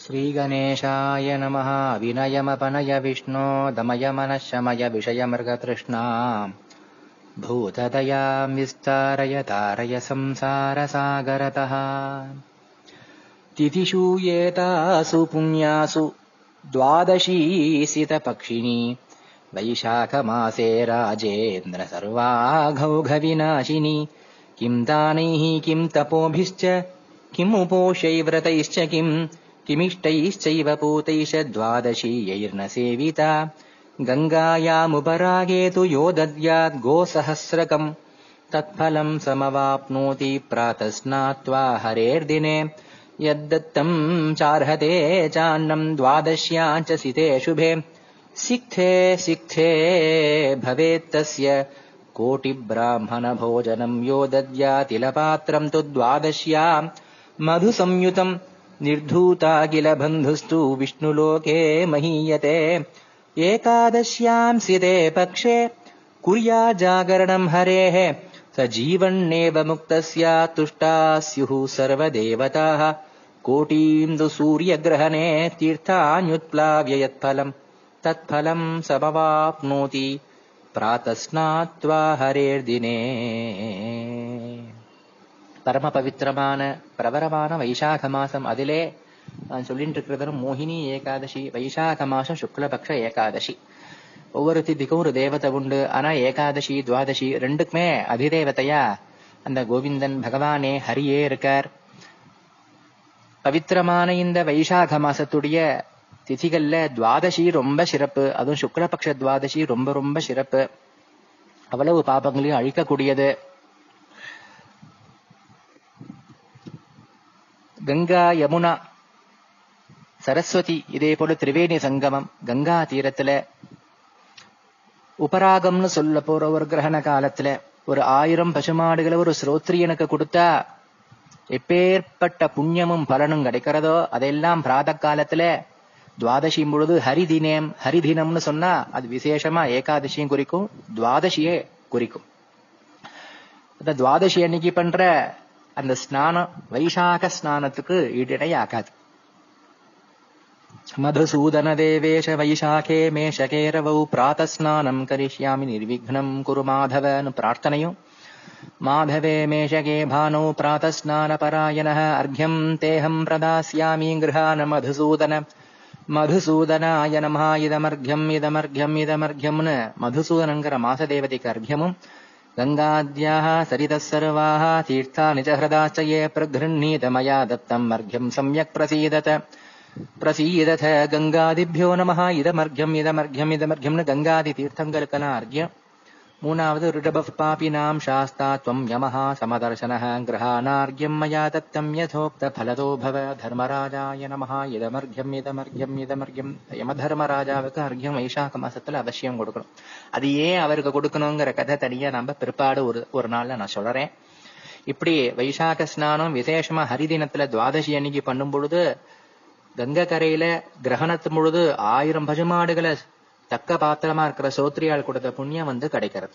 श्रीगणेशाय नमः। विनयमपनय विष्णो दमय मनःशमय विषयमृगतृष्णाम् भूतदयां विस्तारय तारय संसारसागरतः। तिथिषु एतासु पुण्यासु द्वादशी सितपक्षिणी वैशाखमासे राजेन्द्र सर्वाघौघविनाशिनी। किं दानैः किं तपोभिश्च किम् उपोषैव्रतैश्च किमिष्टैश्चैव पूतैश्च द्वादशीयैर्न सेविता। गङ्गायामुपरागे तु यो दद्यात् गोसहस्रकम् तत्फलम् समवाप्नोति प्रातस्नात्वा हरेर्दिने। यद्दत्तम् चार्हते चान्नम् द्वादश्याम् च सिते शुभे। सिक्थे सिक्थे भवेत्तस्य कोटिब्राह्मणभोजनम् यो दद्यातिलपात्रम् तु द्वादश्याम् मधुसंयुतम्। निर्धूता किल बन्धुस्तु विष्णुलोके महीयते। एकादश्याम् सिते पक्षे कुर्याज्जागरणम् हरेः स जीवन्नेव मुक्तस्य तुष्टाः स्युः सर्वदेवताः। कोटीम् तु सूर्यग्रहणे तीर्थान्युत्प्लाव्य यत्फलम् तत्फलम् समवाप्नोति प्रातस्नात्वा हरेर्दिने। பரம பவித்திரமான பிரபரமான வைசாக மாசம். அதிலே நான் சொல்லிட்டு இருக்கிறது மோகினி ஏகாதசி. வைசாக மாசம் சுக்லபக்ஷ ஏகாதசி. ஒவ்வொரு திதிக்கும் ஒரு தேவதை உண்டு. ஆனா ஏகாதசி துவாதசி ரெண்டுக்குமே அதிதேவதையா அந்த கோவிந்தன் பகவானே ஹரியே இருக்கார். பவித்திரமான இந்த வைசாக மாசத்துடைய திதிகள்ல துவாதசி ரொம்ப சிறப்பு. அதுவும் சுக்லபக்ஷ துவாதசி ரொம்ப ரொம்ப சிறப்பு. அவ்வளவு பாபங்களையும் அழிக்கக்கூடியது. கங்கா யமுனா சரஸ்வதி இதே போல திரிவேணி சங்கமம் கங்கா தீரத்துல உபராகம்னு சொல்ல போற ஒரு கிரகண காலத்துல ஒரு 1000 பசுமாடுகளை ஒரு ஸ்ரோத்ரியனுக்கு கொடுத்தா எப்பேற்பட்ட புண்ணியமும் பலனும் கிடைக்கிறதோ அதெல்லாம் பிராத காலத்துல துவாதசி பொழுது ஹரிதினம்னு சொன்னா அது விசேஷமா ஏகாதசியும் குறிக்கும் துவாதசியே குறிக்கும். அந்த துவாதசி அன்னைக்கு பண்ற அந்த ஸ்நானம் வைசாக ஸ்நானத்துக்கு ஈடிணை ஆகாது. மதுசூதன தேவேஷ வைசாகே மேஷகேரவௌ பிராதஸ்நானம் கரிஷ்யாமி நிர்விக்னம் குரு மாதவன்னு பிரார்த்தனையும். மாதவே மேஷகே பானோ பிராதஸ்நான பராயணः அர்க்யம் தேஹம் பிரதாஸ்யாமி கிருஹான மதுசூதன. மதுசூதனாய நமஹ இதமர்க்யம் இதமர்க்யம் இதமர்க்யம்னு மதுசூதனங்கிற மாசதேவதைக்கு அர்க்யமும். गङ्गाद्याः सरितः सर्वाः तीर्थानि च हृदाश्च ये प्रगृह्णीत मया दत्तम् अर्घ्यम् सम्यक् प्रसीदथ गङ्गादिभ्यो नमः इदमर्घ्यम् इदमर्घ्यम् इदमर्घ्यम् गङ्गादितीर्थम् कल्कलार्घ्यम्. மூணாவது ரிடபஃப் பாபினாம் சாஸ்தா த்வம் யமஹ சமதர்சனः கிரஹாணார்க்யம் மயா தத்தம் யதோக்த ஃபலதோ பவ தர்மராஜாய நமஹ இதமர்க்யம் இதமர்க்யம் இதமர்க்யம். யமதர்மராஜாவுக்கு அர்க்யம் வைசாக மாசத்துல அவசியம் கொடுக்கணும். அது ஏன் அவருக்கு கொடுக்கணுங்கிற கதை தனியா நம்ம பிற்பாடு ஒரு நாள்ல நான் சொல்றேன். இப்படி வைசாக ஸ்நானம் விசேஷமா ஹரிதினத்துல துவாதசி அன்னைக்கு பண்ணும் பொழுது கங்கை கரையில கிரகணத்து பொழுது 1000 பசுமாடுகளை தக்க பாத்திரமா இருக்கிற சோத்ரியால் கொடுத்த புண்ணியம் கிடைக்கிறது.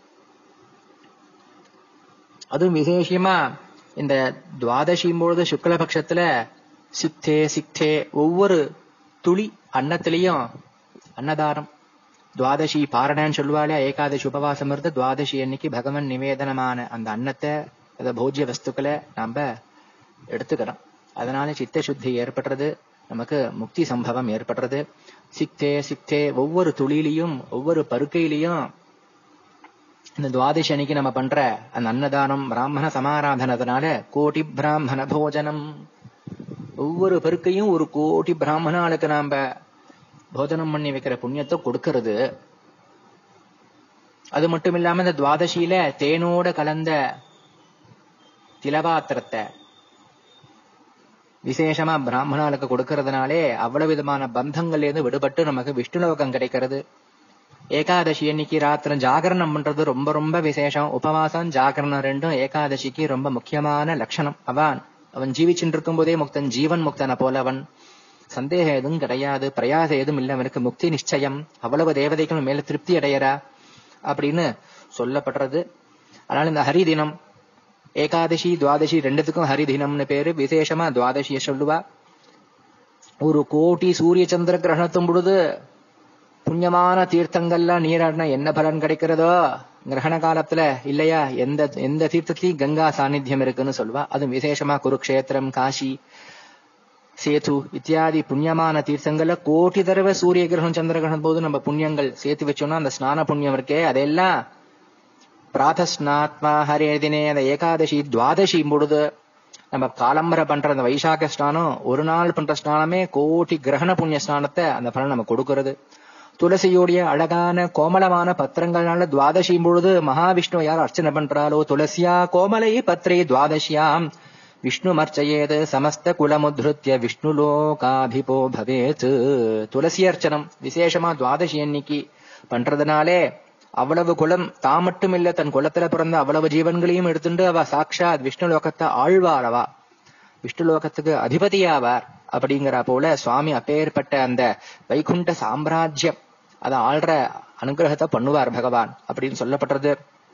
அதுவும் விசேஷமா இந்த துவாதசி பொழுது சுக்லபக்ஷத்துல சிக்தே சிக்தே ஒவ்வொரு துளி அன்னத்திலையும் அன்னதானம். துவாதசி பாரணன்னு சொல்லுவாளே, ஏகாதசி உபவாசம் இருந்து துவாதசி அன்னைக்கு பகவான் நிவேதனமான அந்த அன்னத்தை அந்த போஜ்ய வஸ்துக்களை நாம எடுத்துக்கிறோம். அதனால சித்த சுத்தி ஏற்படுறது, நமக்கு முக்தி சம்பவம் ஏற்படுறது. சிக்தே சிக்தே ஒவ்வொரு துளியிலையும் ஒவ்வொரு பருக்கையிலையும் இந்த துவாதசி அன்னைக்கு நம்ம பண்ற அந்த அன்னதானம் பிராமண சமாராதனத்தினால கோடி பிராமண போஜனம். ஒவ்வொரு பருக்கையும் ஒரு கோடி பிராமணாளுக்கு நாம போஜனம் பண்ணி வைக்கிற புண்ணியத்தை கொடுக்கிறது. அது மட்டும் இல்லாம இந்த துவாதசியில தேனோட கலந்த திலபாத்திரத்தை விசேஷமா பிராமணாளுக்கு கொடுக்கறதுனாலே அவ்வளவு விதமான பந்தங்கள்ல இருந்து விடுபட்டு நமக்கு விஷ்ணுலோகம் கிடைக்கிறது. ஏகாதசி அன்னைக்கு ராத்திரம் ஜாகரணம் பண்றது ரொம்ப ரொம்ப விசேஷம். உபவாசம் ஜாகரணம் ரெண்டும் ஏகாதசிக்கு ரொம்ப முக்கியமான லட்சணம். அவன் ஜீவிச்சுட்டு இருக்கும் போதே முக்தன், ஜீவன் முக்தனை போல அவன். சந்தேகம் எதுவும் கிடையாது, பிரயாசம் எதுவும் இல்லை, அவனுக்கு முக்தி நிச்சயம். அவ்வளவு தேவதைகள் மேல திருப்தி அடையறா அப்படின்னு சொல்லப்படுறது. அதனால இந்த ஹரிதினம் ஏகாதசி துவாதசி ரெண்டுத்துக்கும் ஹரிதினம்னு பேரு. விசேஷமா துவாதசிய சொல்லுவா. ஒரு கோடி சூரிய சந்திர கிரகணத்தும் பொழுது புண்ணியமான தீர்த்தங்கள்லாம் நீராடினா என்ன பலன் கிடைக்கிறதோ கிரகண காலத்துல இல்லையா, எந்த தீர்த்தத்திலையும் கங்கா சாநித்தியம் இருக்குன்னு சொல்லுவா. அதுவும் விசேஷமா குருக்ஷேத்திரம், காசி, சேது இத்தியாதி புண்ணியமான தீர்த்தங்கள்ல கோடி தடவை சூரிய கிரகணம் சந்திர கிரகணம் போது நம்ம புண்ணியங்கள் சேர்த்து வச்சோம்னா அந்த ஸ்நான புண்ணியம் இருக்கே அதெல்லாம் பிராதஸ்நாத்மா ஹரே தினே அந்த ஏகாதசி துவாதசி பொழுது நம்ம காலம்பரை பண்ற அந்த வைசாக ஸ்நானம், ஒரு நாள் பண்ற ஸ்நானமே கோடி கிரகண புண்ணிய ஸ்நானத்தை அந்த பலன் நம்ம கொடுக்கறது. துளசியோடைய அழகான கோமலமான பத்திரங்கள்னால துவாதசி பொழுது மகாவிஷ்ணு யார் அர்ச்சனை பண்றாலோ துளசியா கோமலை பத்ரே துவாதசியாம் விஷ்ணு மர்ச்சயேது சமஸ்த குலமுத்ருத்ய விஷ்ணு லோகாபிபோ பவேத். துளசி அர்ச்சனம் விசேஷமா துவாதசி அன்னைக்கு பண்றதுனாலே அவ்வளவு குலம் தான் மட்டும் இல்ல, தன் குலத்துல பிறந்த அவ்வளவு ஜீவன்களையும் எடுத்துட்டு அவ சாட்சாத் விஷ்ணு லோகத்தை ஆழ்வாரவா, விஷ்ணு லோகத்துக்கு அதிபதியாவார். அப்படிங்கிற போல சுவாமி அப்பேற்பட்ட அந்த வைகுண்ட சாம்ராஜ்யம் அதை ஆள்ற அனுகிரகத்தை பண்ணுவார் பகவான் அப்படின்னு சொல்லப்பட்டது.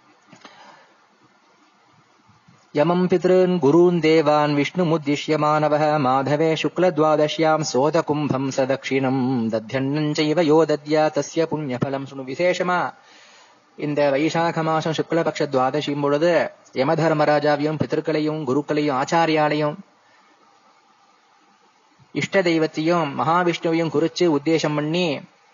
யமம் பித்ருன் குருன் தேவான் விஷ்ணு முத்திஷ்யமானவ மாதவே சுக்ல துவாதசியாம் சோத கும்பம் சதக்ஷிணம் தத்யன்னஞ்சைவ யோ தத்யா தஸ்ய புண்ணியபலம் சுனு. விசேஷமா இந்த வைசாக மாசம் சுக்லபக்ஷ துவாதசியும் பொழுது யம தர்மராஜாவையும் பிதர்களையும் குருக்களையும் ஆச்சாரியாலையும் இஷ்ட தெய்வத்தையும் மகாவிஷ்ணுவையும் குறிச்சு உத்தேசம் பண்ணி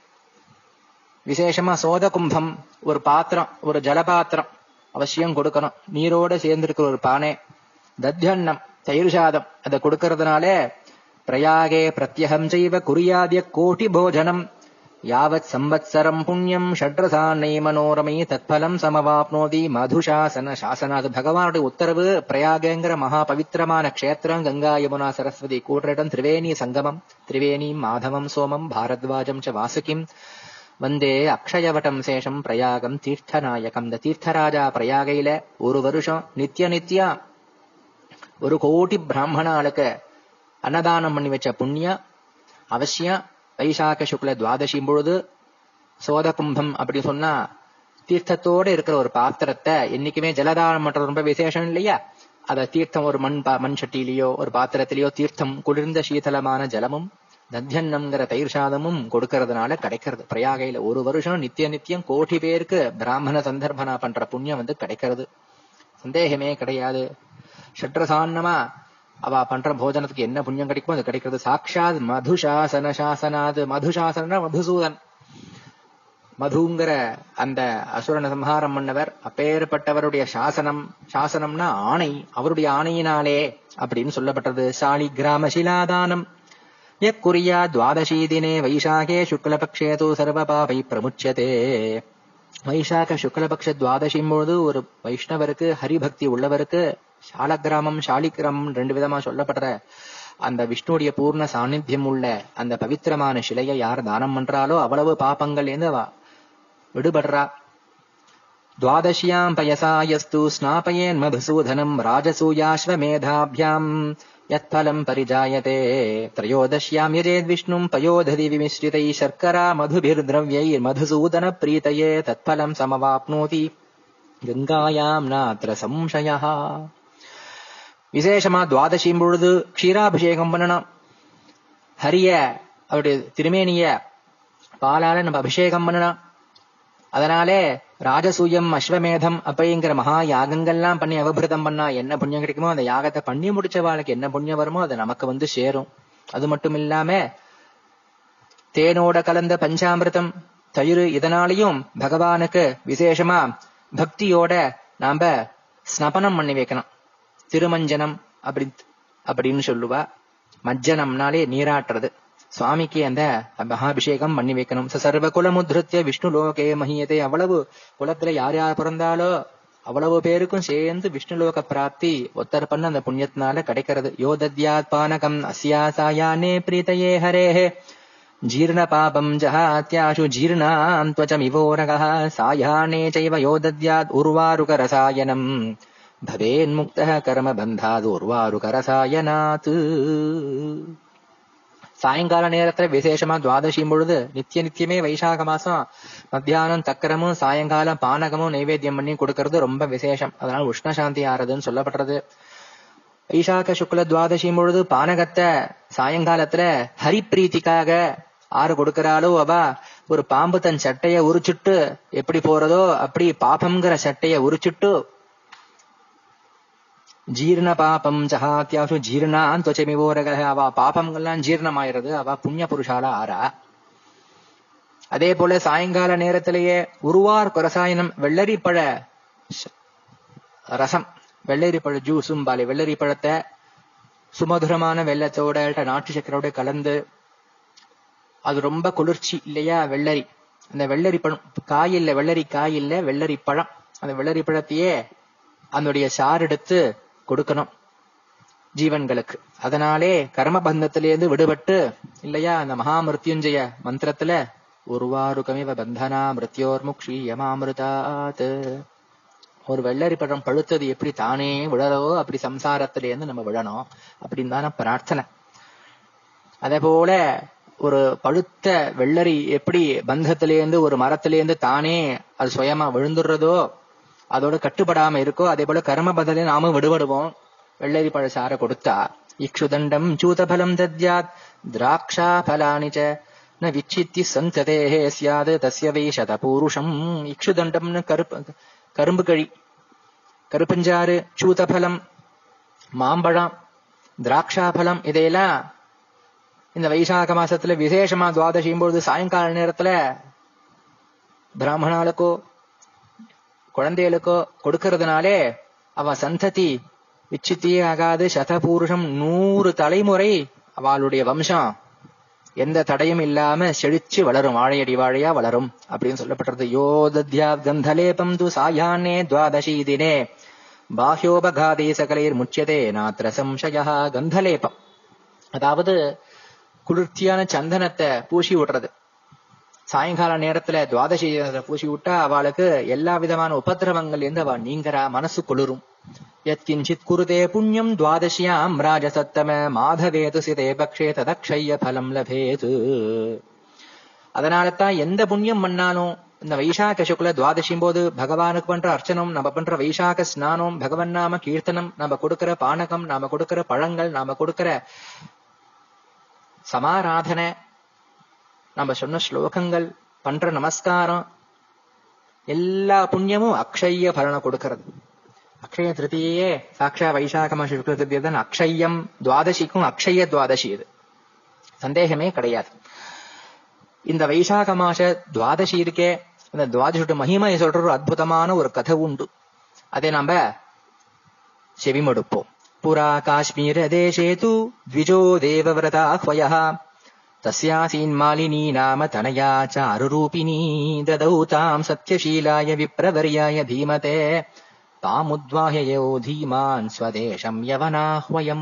விசேஷமா சோத கும்பம் ஒரு பாத்திரம், ஒரு ஜலபாத்திரம் அவசியம் கொடுக்கணும். நீரோட சேர்ந்திருக்கிற ஒரு பானை, தத்யன்னம் தயிர் சாதம் அதை கொடுக்கறதுனால பிரயாகே பிரத்யகம் செய்வ குறியாதிய கோட்டி போஜனம் யாவத் சம்பத்சரம் புண்ணியம் ஷட்ரசானை மனோரமை தத்பலம் சமவாப்னோதி மதுசாசன சாசனாது. பகவானுடைய உத்தரவு. பிரயாகங்கிற மகா பவித்திரமான கஷேத்திரம், கங்கா யமுனா சரஸ்வதி கூடுற இடம், திரிவேணி சங்கமம், திரிவேணிம் மாதவம் சோமம் பாரத்வாஜம் ச வாசுகிம் வந்தே அக்ஷயவட்டம் சேஷம் பிரயாகம் தீர்த்தநாயகம். இந்த தீர்த்தராஜா பிரயாகையில ஒரு வருஷம் நித்திய ஒரு கோடி பிராமணாளுக்கு அன்னதானம் பண்ணி வச்ச புண்ணியம் அவசியம். வைசாக சுக்ல துவாதசி பொழுது சோத கும்பம் அப்படி சொன்னா தீர்த்தத்தோட இருக்கிற ஒரு பாத்திரத்தை என்னைக்குமே ஜலதானம் பண்றது ரொம்ப விசேஷம் இல்லையா. அத தீர்த்தம் ஒரு மண் சட்டியிலேயோ ஒரு பாத்திரத்திலேயோ தீர்த்தம் குளிர்ந்த சீதளமான ஜலமும் தத்யன்னம்ங்கிற தயிர் சாதமும் கொடுக்கறதுனால கிடைக்கிறது. பிரயாகையில ஒரு வருஷம் நித்தியம் கோடி பேருக்கு பிராமண சந்தர்ப்பனா பண்ற புண்ணியம் கிடைக்கிறது, சந்தேகமே கிடையாது. ஷட்ரசான்னமா அவ பண்ற போஜனத்துக்கு என்ன புண்ணியம் கிடைக்குமோ அது கிடைக்கிறது. சாட்சாத் மதுசாசன சாசனாது. மதுசாசன மதுசூதன், மதுங்கிற அந்த அசுரன சம்ஹாரம் பண்ணவர். அப்பேற்பட்டவருடைய சாசனம், சாசனம்னா ஆணை, அவருடைய ஆணையினாலே அப்படின்னு சொல்லப்பட்டது. சாலி கிராம சிலாதானம் யக்குரியா துவாதசி தினே வைசாகே சுக்லபக்ஷே தூ சர்வபாவை பிரமுச்சியதே. வைசாக சுக்லபக்ஷ துவாதசி போது ஒரு வைஷ்ணவருக்கு, ஹரிபக்தி உள்ளவருக்கு சாலக்கிராமம் சாலிகிராமம் ரெண்டு விதமா சொல்லப்படுற அந்த விஷ்ணுடைய பூர்ண சாநித்தியம் உள்ள அந்த பவித்திரமான சிலையை யார் தானம் பண்றாலோ அவ்வளவு பாப்பங்கள் இருந்து விடுபடுறா. துவாதசியாம் பயசாயஸ்து ஸ்நாபயேன் மதுசூதனம் ராஜசூயாஸ்வமேதாபியாம் யத்பலம் பரிஜாயதே. த்ரயோதஷ்யாம் யஜேத் விஷ்ணும் பயோததி விமிஸ்ரிதை சர்க்கரா மதுபிர்திரவ்யை மதுசூதன பிரீதயே தத்பலம் சமவாப்னோதி கங்காயாம் நாத்ர சம்சயः. விசேஷமா துவாதசியும் பொழுது க்ஷீராபிஷேகம் பண்ணணும். ஹரிய அவருடைய திருமேனிய பாலால நம்ம அபிஷேகம் பண்ணணும். அதனாலே ராஜசூயம் அஸ்வமேதம் அப்படிங்கிற மகா யாகங்கள்லாம் பண்ணி அவபிருதம் பண்ணா என்ன புண்ணியம் கிடைக்குமோ அந்த யாகத்தை பண்ணி முடிச்ச வாழ்க்கை என்ன புண்ணியம் வருமோ அது நமக்கு சேரும். அது மட்டும் இல்லாம தேனோட கலந்த பஞ்சாமிர்தம் தயிர் இதனாலையும் பகவானுக்கு விசேஷமா பக்தியோட நாம ஸ்னபனம் பண்ணி வைக்கணும். திருமஞ்சனம் அப்படின்னு சொல்லுவா. மஜ்ஜனம்னாலே நீராட்டுறது. சுவாமிக்கு அந்த மகாபிஷேகம் பண்ணி வைக்கணும். சர்வ குலமுத்ருத்ய விஷ்ணு லோகே மஹியதே. அவ்வளவு குலத்துல யார் யார் பிறந்தாலோ அவ்வளவு பேருக்கும் சேர்ந்து விஷ்ணு லோக பிராப்தி ஒத்தர் பண்ண அந்த புண்ணியத்தினால கிடைக்கிறது. யோ தத்யாத் பானகம் அஸ்யா சாயானே பிரீதயே ஹரேஹே ஜீர்ண பாபம் ஜஹாத்யாஷு ஜீர்ணாம் த்வச்சமிவோரகः சாயானே சைவ யோ தத்யாத் உர்வாருக ரசாயனம் பவேன்முக்தः கர்ம பந்தாத் உர்வாருக ரசாயனாத். சாயங்கால நேரத்துல விசேஷமா துவாதசியும் பொழுது நித்தியமே வைசாக மாசம் மத்தியானம் தக்கரமும் சாயங்காலம் பானகமும் நைவேத்தியம் பண்ணி கொடுக்கறது ரொம்ப விசேஷம். அதனால உஷ்ணசாந்தி ஆறதுன்னு சொல்லப்படுறது. வைசாக சுக்ல துவாதசி பொழுது பானகத்தை சாயங்காலத்துல ஹரிப்பிரீத்திக்காக ஆறு கொடுக்கிறாளோ அவ ஒரு பாம்பு தன் சட்டைய உரிச்சுட்டு எப்படி போறதோ அப்படி பாபம்ங்கிற சட்டைய உரிச்சுட்டு ஜீர்ண பாபம் ஜஹாத்தியாசு ஜீர்ணான் துவச்சமிவோரக அவ பாபங்கள்லாம் ஜீர்ணமாயிறது. அவ புண்ணிய புருஷால ஆறா. அதே போல சாயங்கால நேரத்திலேயே உருவார் கொரசாயனம் வெள்ளரிப்பழ ரசம், வெள்ளரிப்பழ ஜூஸும் பாலே வெள்ளரி பழத்தை சுமதுரமான வெள்ளத்தோட நாட்டு சக்கரோட கலந்து, அது ரொம்ப குளிர்ச்சி இல்லையா வெள்ளரி, அந்த வெள்ளரி பழம் காய் இல்ல, வெள்ளரி காய் இல்ல, வெள்ளரி பழம், அந்த வெள்ளரி பழத்தையே அதனுடைய சாறு எடுத்து கொடுக்கணும் ஜீவன்களுக்கு. அதனாலே கர்மபந்தத்திலேருந்து விடுபட்டு இல்லையா அந்த மகாமிருத்யுஞ்சய மந்திரத்துல உருவாருகமிவ பந்தனா மிருத்யோர் முக்ஷீயமாமிருதாத், ஒரு வெள்ளரி பழம் பழுத்தது எப்படி தானே விழறோ அப்படி சம்சாரத்திலேருந்து நம்ம விழணும் அப்படின்னு தானே பிரார்த்தனை. அதே போல ஒரு பழுத்த வெள்ளரி எப்படி பந்தத்திலேருந்து ஒரு மரத்திலேருந்து தானே அது சுயமா விழுந்துடுறதோ அதோட கட்டுப்படாம இருக்கோ, அதே போல கர்ம பதலே நாமும் விடுபடுவோம் வெள்ளரி பழ சார கொடுத்தா. இக்ஷுதண்டம் சூதபலம் தத்யாத் திராட்சா பலானிச்ச ந விச்சித்தி சந்ததே ஸ்யாது தஸ்ய வை சதபூருஷம். இக்ஷுதண்டம்னு கரும்பு கழி, கருப்பஞ்சாறு, சூதபலம் மாம்பழம், திராட்சாபலம், இதையெல்லாம் இந்த வைசாக மாசத்துல விசேஷமா துவாதசியும் பொழுது சாயங்கால நேரத்துல பிராமணாளுக்கோ குழந்தைகளுக்கோ கொடுக்கறதுனாலே அவ சந்ததி விச்சித்தியே ஆகாது. சதபூருஷம் 100 தலைமுறை அவளுடைய வம்சம் எந்த தடையும் இல்லாம செழிச்சு வளரும், வாழையடி வாழையா வளரும் அப்படின்னு சொல்லப்பட்டது. யோதத்யா கந்தலேபம் து சாயானே துவாதசி தினே பாஹ்யோபகாதே சகலைர் முச்சியதே நாத்ர சம்சய. கந்தலேபம் அதாவது குளிர்ச்சியான சந்தனத்தை பூசி விடுறது. சாயங்கால நேரத்துல துவாதசி பூசி விட்டா அவளுக்கு எல்லா விதமான உபதிரவங்கள் இருந்து அவ நீங்கரா, மனசு குளிரும். யத்கிஞ்சித் குருதே புண்ணியம் துவாதசியாம் ராஜசத்தம மாதவேது சிதே பக்ஷே ததக்ஷய பலம் லபேது. அதனாலதான் எந்த புண்ணியம் பண்ணாலும் இந்த வைசாக சுக்ல துவாதசியும் போது பகவானுக்கு பண்ற அர்ச்சனம், நம்ம பண்ற வைசாக ஸ்நானம், பகவன் நாம கீர்த்தனம், நாம கொடுக்கிற பானகம், நாம கொடுக்கிற பழங்கள், நாம கொடுக்கிற சமாராதனை, நம்ம சொன்ன ஸ்லோகங்கள், பண்ற நமஸ்காரம், எல்லா புண்ணியமும் அக்ஷய பலனை கொடுக்கிறது. அக்ஷய திருத்தியே சாட்சா வைசாக மாச சுக்ல திருத்தியை தான் அக்ஷயம். துவாதசிக்கும் அக்ஷய துவாதசி, இது சந்தேகமே கிடையாது. இந்த வைசாக மாச துவாதசி இருக்கே, இந்த துவாதசியோட மகிமை சொல்ற ஒரு அற்புதமான ஒரு கதை உண்டு. அதை நாம செவிமடுப்போம். புரா காஷ்மீர தேசே து த்விஜோ தேவவ்ரதா ஹ்வயः தஸ்யாசீன் மாலினீ நாம தனயா சாருரூபிணீ ததௌ தாம் சத்யசீலாய விப்ரவர்யாய தீமதே தாமுத்வாஹ்யயோ தீமான் ஸ்வதேசம் யவனாஹ்வயம்.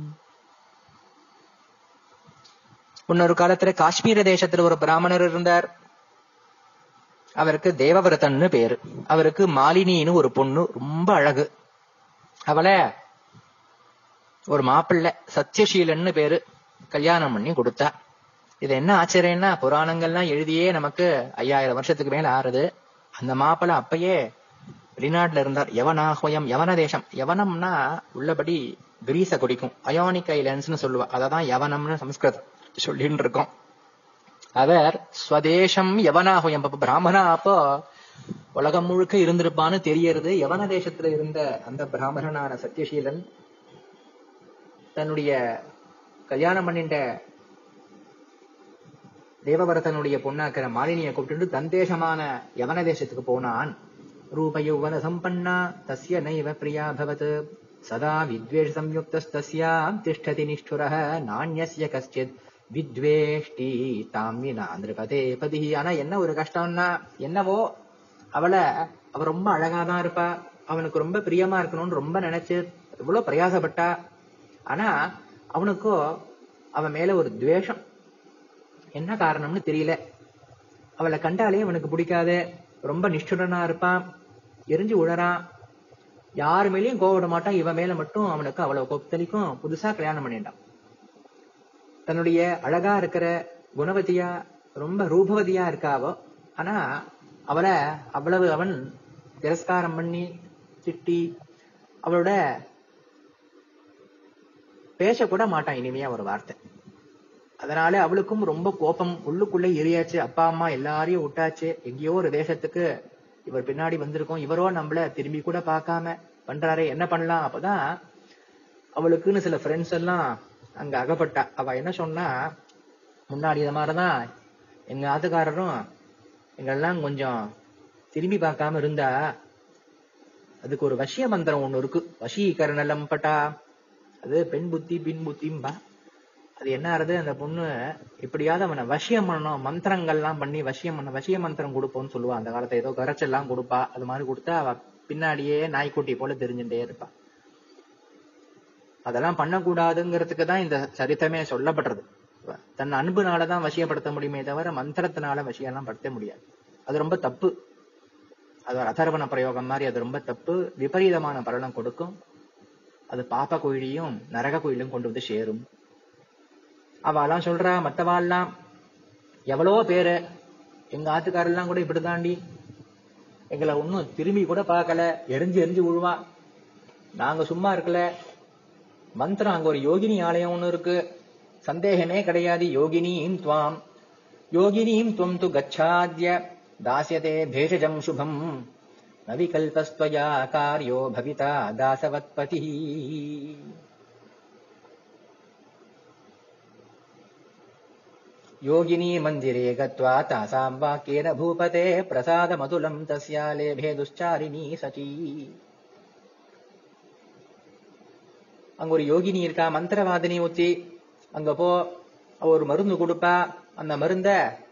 முன்னொரு காலத்துல காஷ்மீர தேசத்துல ஒரு பிராமணர் இருந்தார். அவருக்கு தேவவிரதன்னு பேரு. அவருக்கு மாலினின்னு ஒரு பொண்ணு, ரொம்ப அழகு. அவளை ஒரு மாப்பிள்ளை சத்யசீலன்னு பேரு கல்யாணம் பண்ணி கொடுத்தா. இது என்ன ஆச்சரியம்னா, புராணங்கள்லாம் எழுதியே நமக்கு 5000 வருஷத்துக்கு மேல ஆறுது. அந்த மாப்பிள்ளை அப்பயே வெளிநாட்டுல இருந்தார். யவனாஹ்வயம், யவன தேசம். யவனம்னா உள்ளபடி கிரீச குடிக்கும், அயோனிக் ஐலண்ட்ஸ்னு சொல்லுவா. அததான் யவனம்னு சம்ஸ்கிருதம் சொல்லின்னு இருக்கோம். அவர் ஸ்வதேசம் யவனாஹ்வயம். பிராமணா அப்போ உலகம் முழுக்க இருந்திருப்பான்னு தெரியறது. யவன தேசத்துல இருந்த அந்த பிராமணனான சத்யசீலன் தன்னுடைய கல்யாணம் பண்ணிட்ட தேவவரதனுடைய பொண்ணாக்கிற மாலினியை கூப்பிட்டு தன் தேசமான யவன தேசத்துக்கு போனான். ரூப யௌவன சம்பன்னா தஸ்ய நைவ பிரியா பவத் சதா வித்வேஷ சம்யுக்தஸ்தஸ்யாம் திஷ்டதி நிஷ்டுரஹ நான்யஸ்ய கஷ்டித் வித்வேஷ்டி தாம் வினா நிருபதே பதி. ஆனா என்ன ஒரு கஷ்டம்னா, என்னவோ அவ ரொம்ப அழகாதான் இருப்பா, அவனுக்கு ரொம்ப பிரியமா இருக்கணும்னு ரொம்ப நினைச்சு எவ்வளவு பிரயாசப்பட்டா. ஆனா அவனுக்கோ அவன் மேல ஒரு துவேஷம். என்ன காரணம்னு தெரியல. அவளை கண்டாலே அவனுக்கு பிடிக்காது. ரொம்ப நிஷ்டுடனா இருப்பான், எரிஞ்சு உழறான், யாரு மேலேயும் கோவிட மாட்டான். இவன் மேல மட்டும் அவனுக்கு அவ்வளவு கொத்தளிக்கும். புதுசா கல்யாணம் பண்ணிட்டான். தன்னுடைய அழகா இருக்கிற குணவதியா, ரொம்ப ரூபவதியா இருக்காவோ. ஆனா அவளை அவ்வளவு அவன் திரஸ்காரம் பண்ணி திட்டி அவளோட பேசக்கூட மாட்டான் இனிமையா ஒரு வார்த்தை. அதனால அவளுக்கும் ரொம்ப கோபம் உள்ளுக்குள்ளே எரியாச்சு. அப்பா அம்மா எல்லாரையும் விட்டாச்சு, எங்கேயோ ஒரு தேசத்துக்கு இவர் பின்னாடி வந்திருக்கோம், இவரோ நம்மள திரும்பி கூட பார்க்காம பண்றாரு, என்ன பண்ணலாம்? அப்பதான் அவளுக்குன்னு சில ஃப்ரெண்ட்ஸ் எல்லாம் அங்க அகப்பட்டா. அவ என்ன சொன்னா, முன்னாடி இந்த மாதிரிதான் எங்க ஆத்துக்காரரும் எங்கெல்லாம் கொஞ்சம் திரும்பி பார்க்காம இருந்தா அதுக்கு ஒரு வசிய மந்திரம் ஒண்ணு இருக்கு, வசீகரணலம் பட்டா. அது பெண் புத்தி பின் புத்திம்பா. அது என்ன ஆறுது, அந்த பொண்ணு எப்படியாவது அவனை வசியம் பண்ணணும், மந்திரங்கள்லாம் பண்ணி வசியம் பண்ண, வசிய மந்திரம் கொடுப்போம்னு சொல்லுவா அந்த காலத்துல. ஏதோ கரைச்செல்லாம் கொடுப்பா. அது மாதிரி கொடுத்தா அவ பின்னாடியே நாய்க்குட்டி போல தெரிஞ்சுட்டே இருப்பா. அதெல்லாம் பண்ணக்கூடாதுங்கிறதுக்கு தான் இந்த சரித்தமே சொல்லப்படுறது. தன் அன்புனாலதான் வசியப்படுத்த முடியுமே தவிர மந்திரத்தினால வசியெல்லாம் படுத்த முடியாது. அது ரொம்ப தப்பு. அது ஒரு அதர்வண பிரயோகம் மாதிரி. அது ரொம்ப தப்பு, விபரீதமான பலனம் கொடுக்கும். அது பாப்ப கோயிலையும் நரக கோயிலும் கொண்டு வந்து சேரும். அவெல்லாம் சொல்றா, மத்தவாள்லாம் எவ்வளோ பேரு, எங்க ஆத்துக்காரெல்லாம் கூட இப்படிதாண்டி, எங்களை ஒன்னும் திரும்பி கூட பார்க்கல, எரிஞ்சு எரிஞ்சு விழுவா, நாங்க சும்மா இருக்கல. மந்திரம், அங்க ஒரு யோகினி ஆலயம் ஒண்ணு இருக்கு, சந்தேகமே கிடையாது. யோகினீம் துவாம் யோகினீம் துவம் து கச்சாத்ய தாஸ்யதே பேஷஜம் சுபம் நவிகல்பஸ்த்வயா கார்யோ பவிதா தாசவத்பதி. யோகினி மந்திரே கத்வா தாசாம் வாக்கேன பூபதே பிரசாத மதுலம் தஸ்யா லேபே துஷ்சாரிணி சச்சி. அங்க ஒரு யோகினி இருக்கா, மந்திரவாதினி ஊத்தி, அங்க போ, ஒரு மருந்து கொடுப்பா. அந்த மருந்த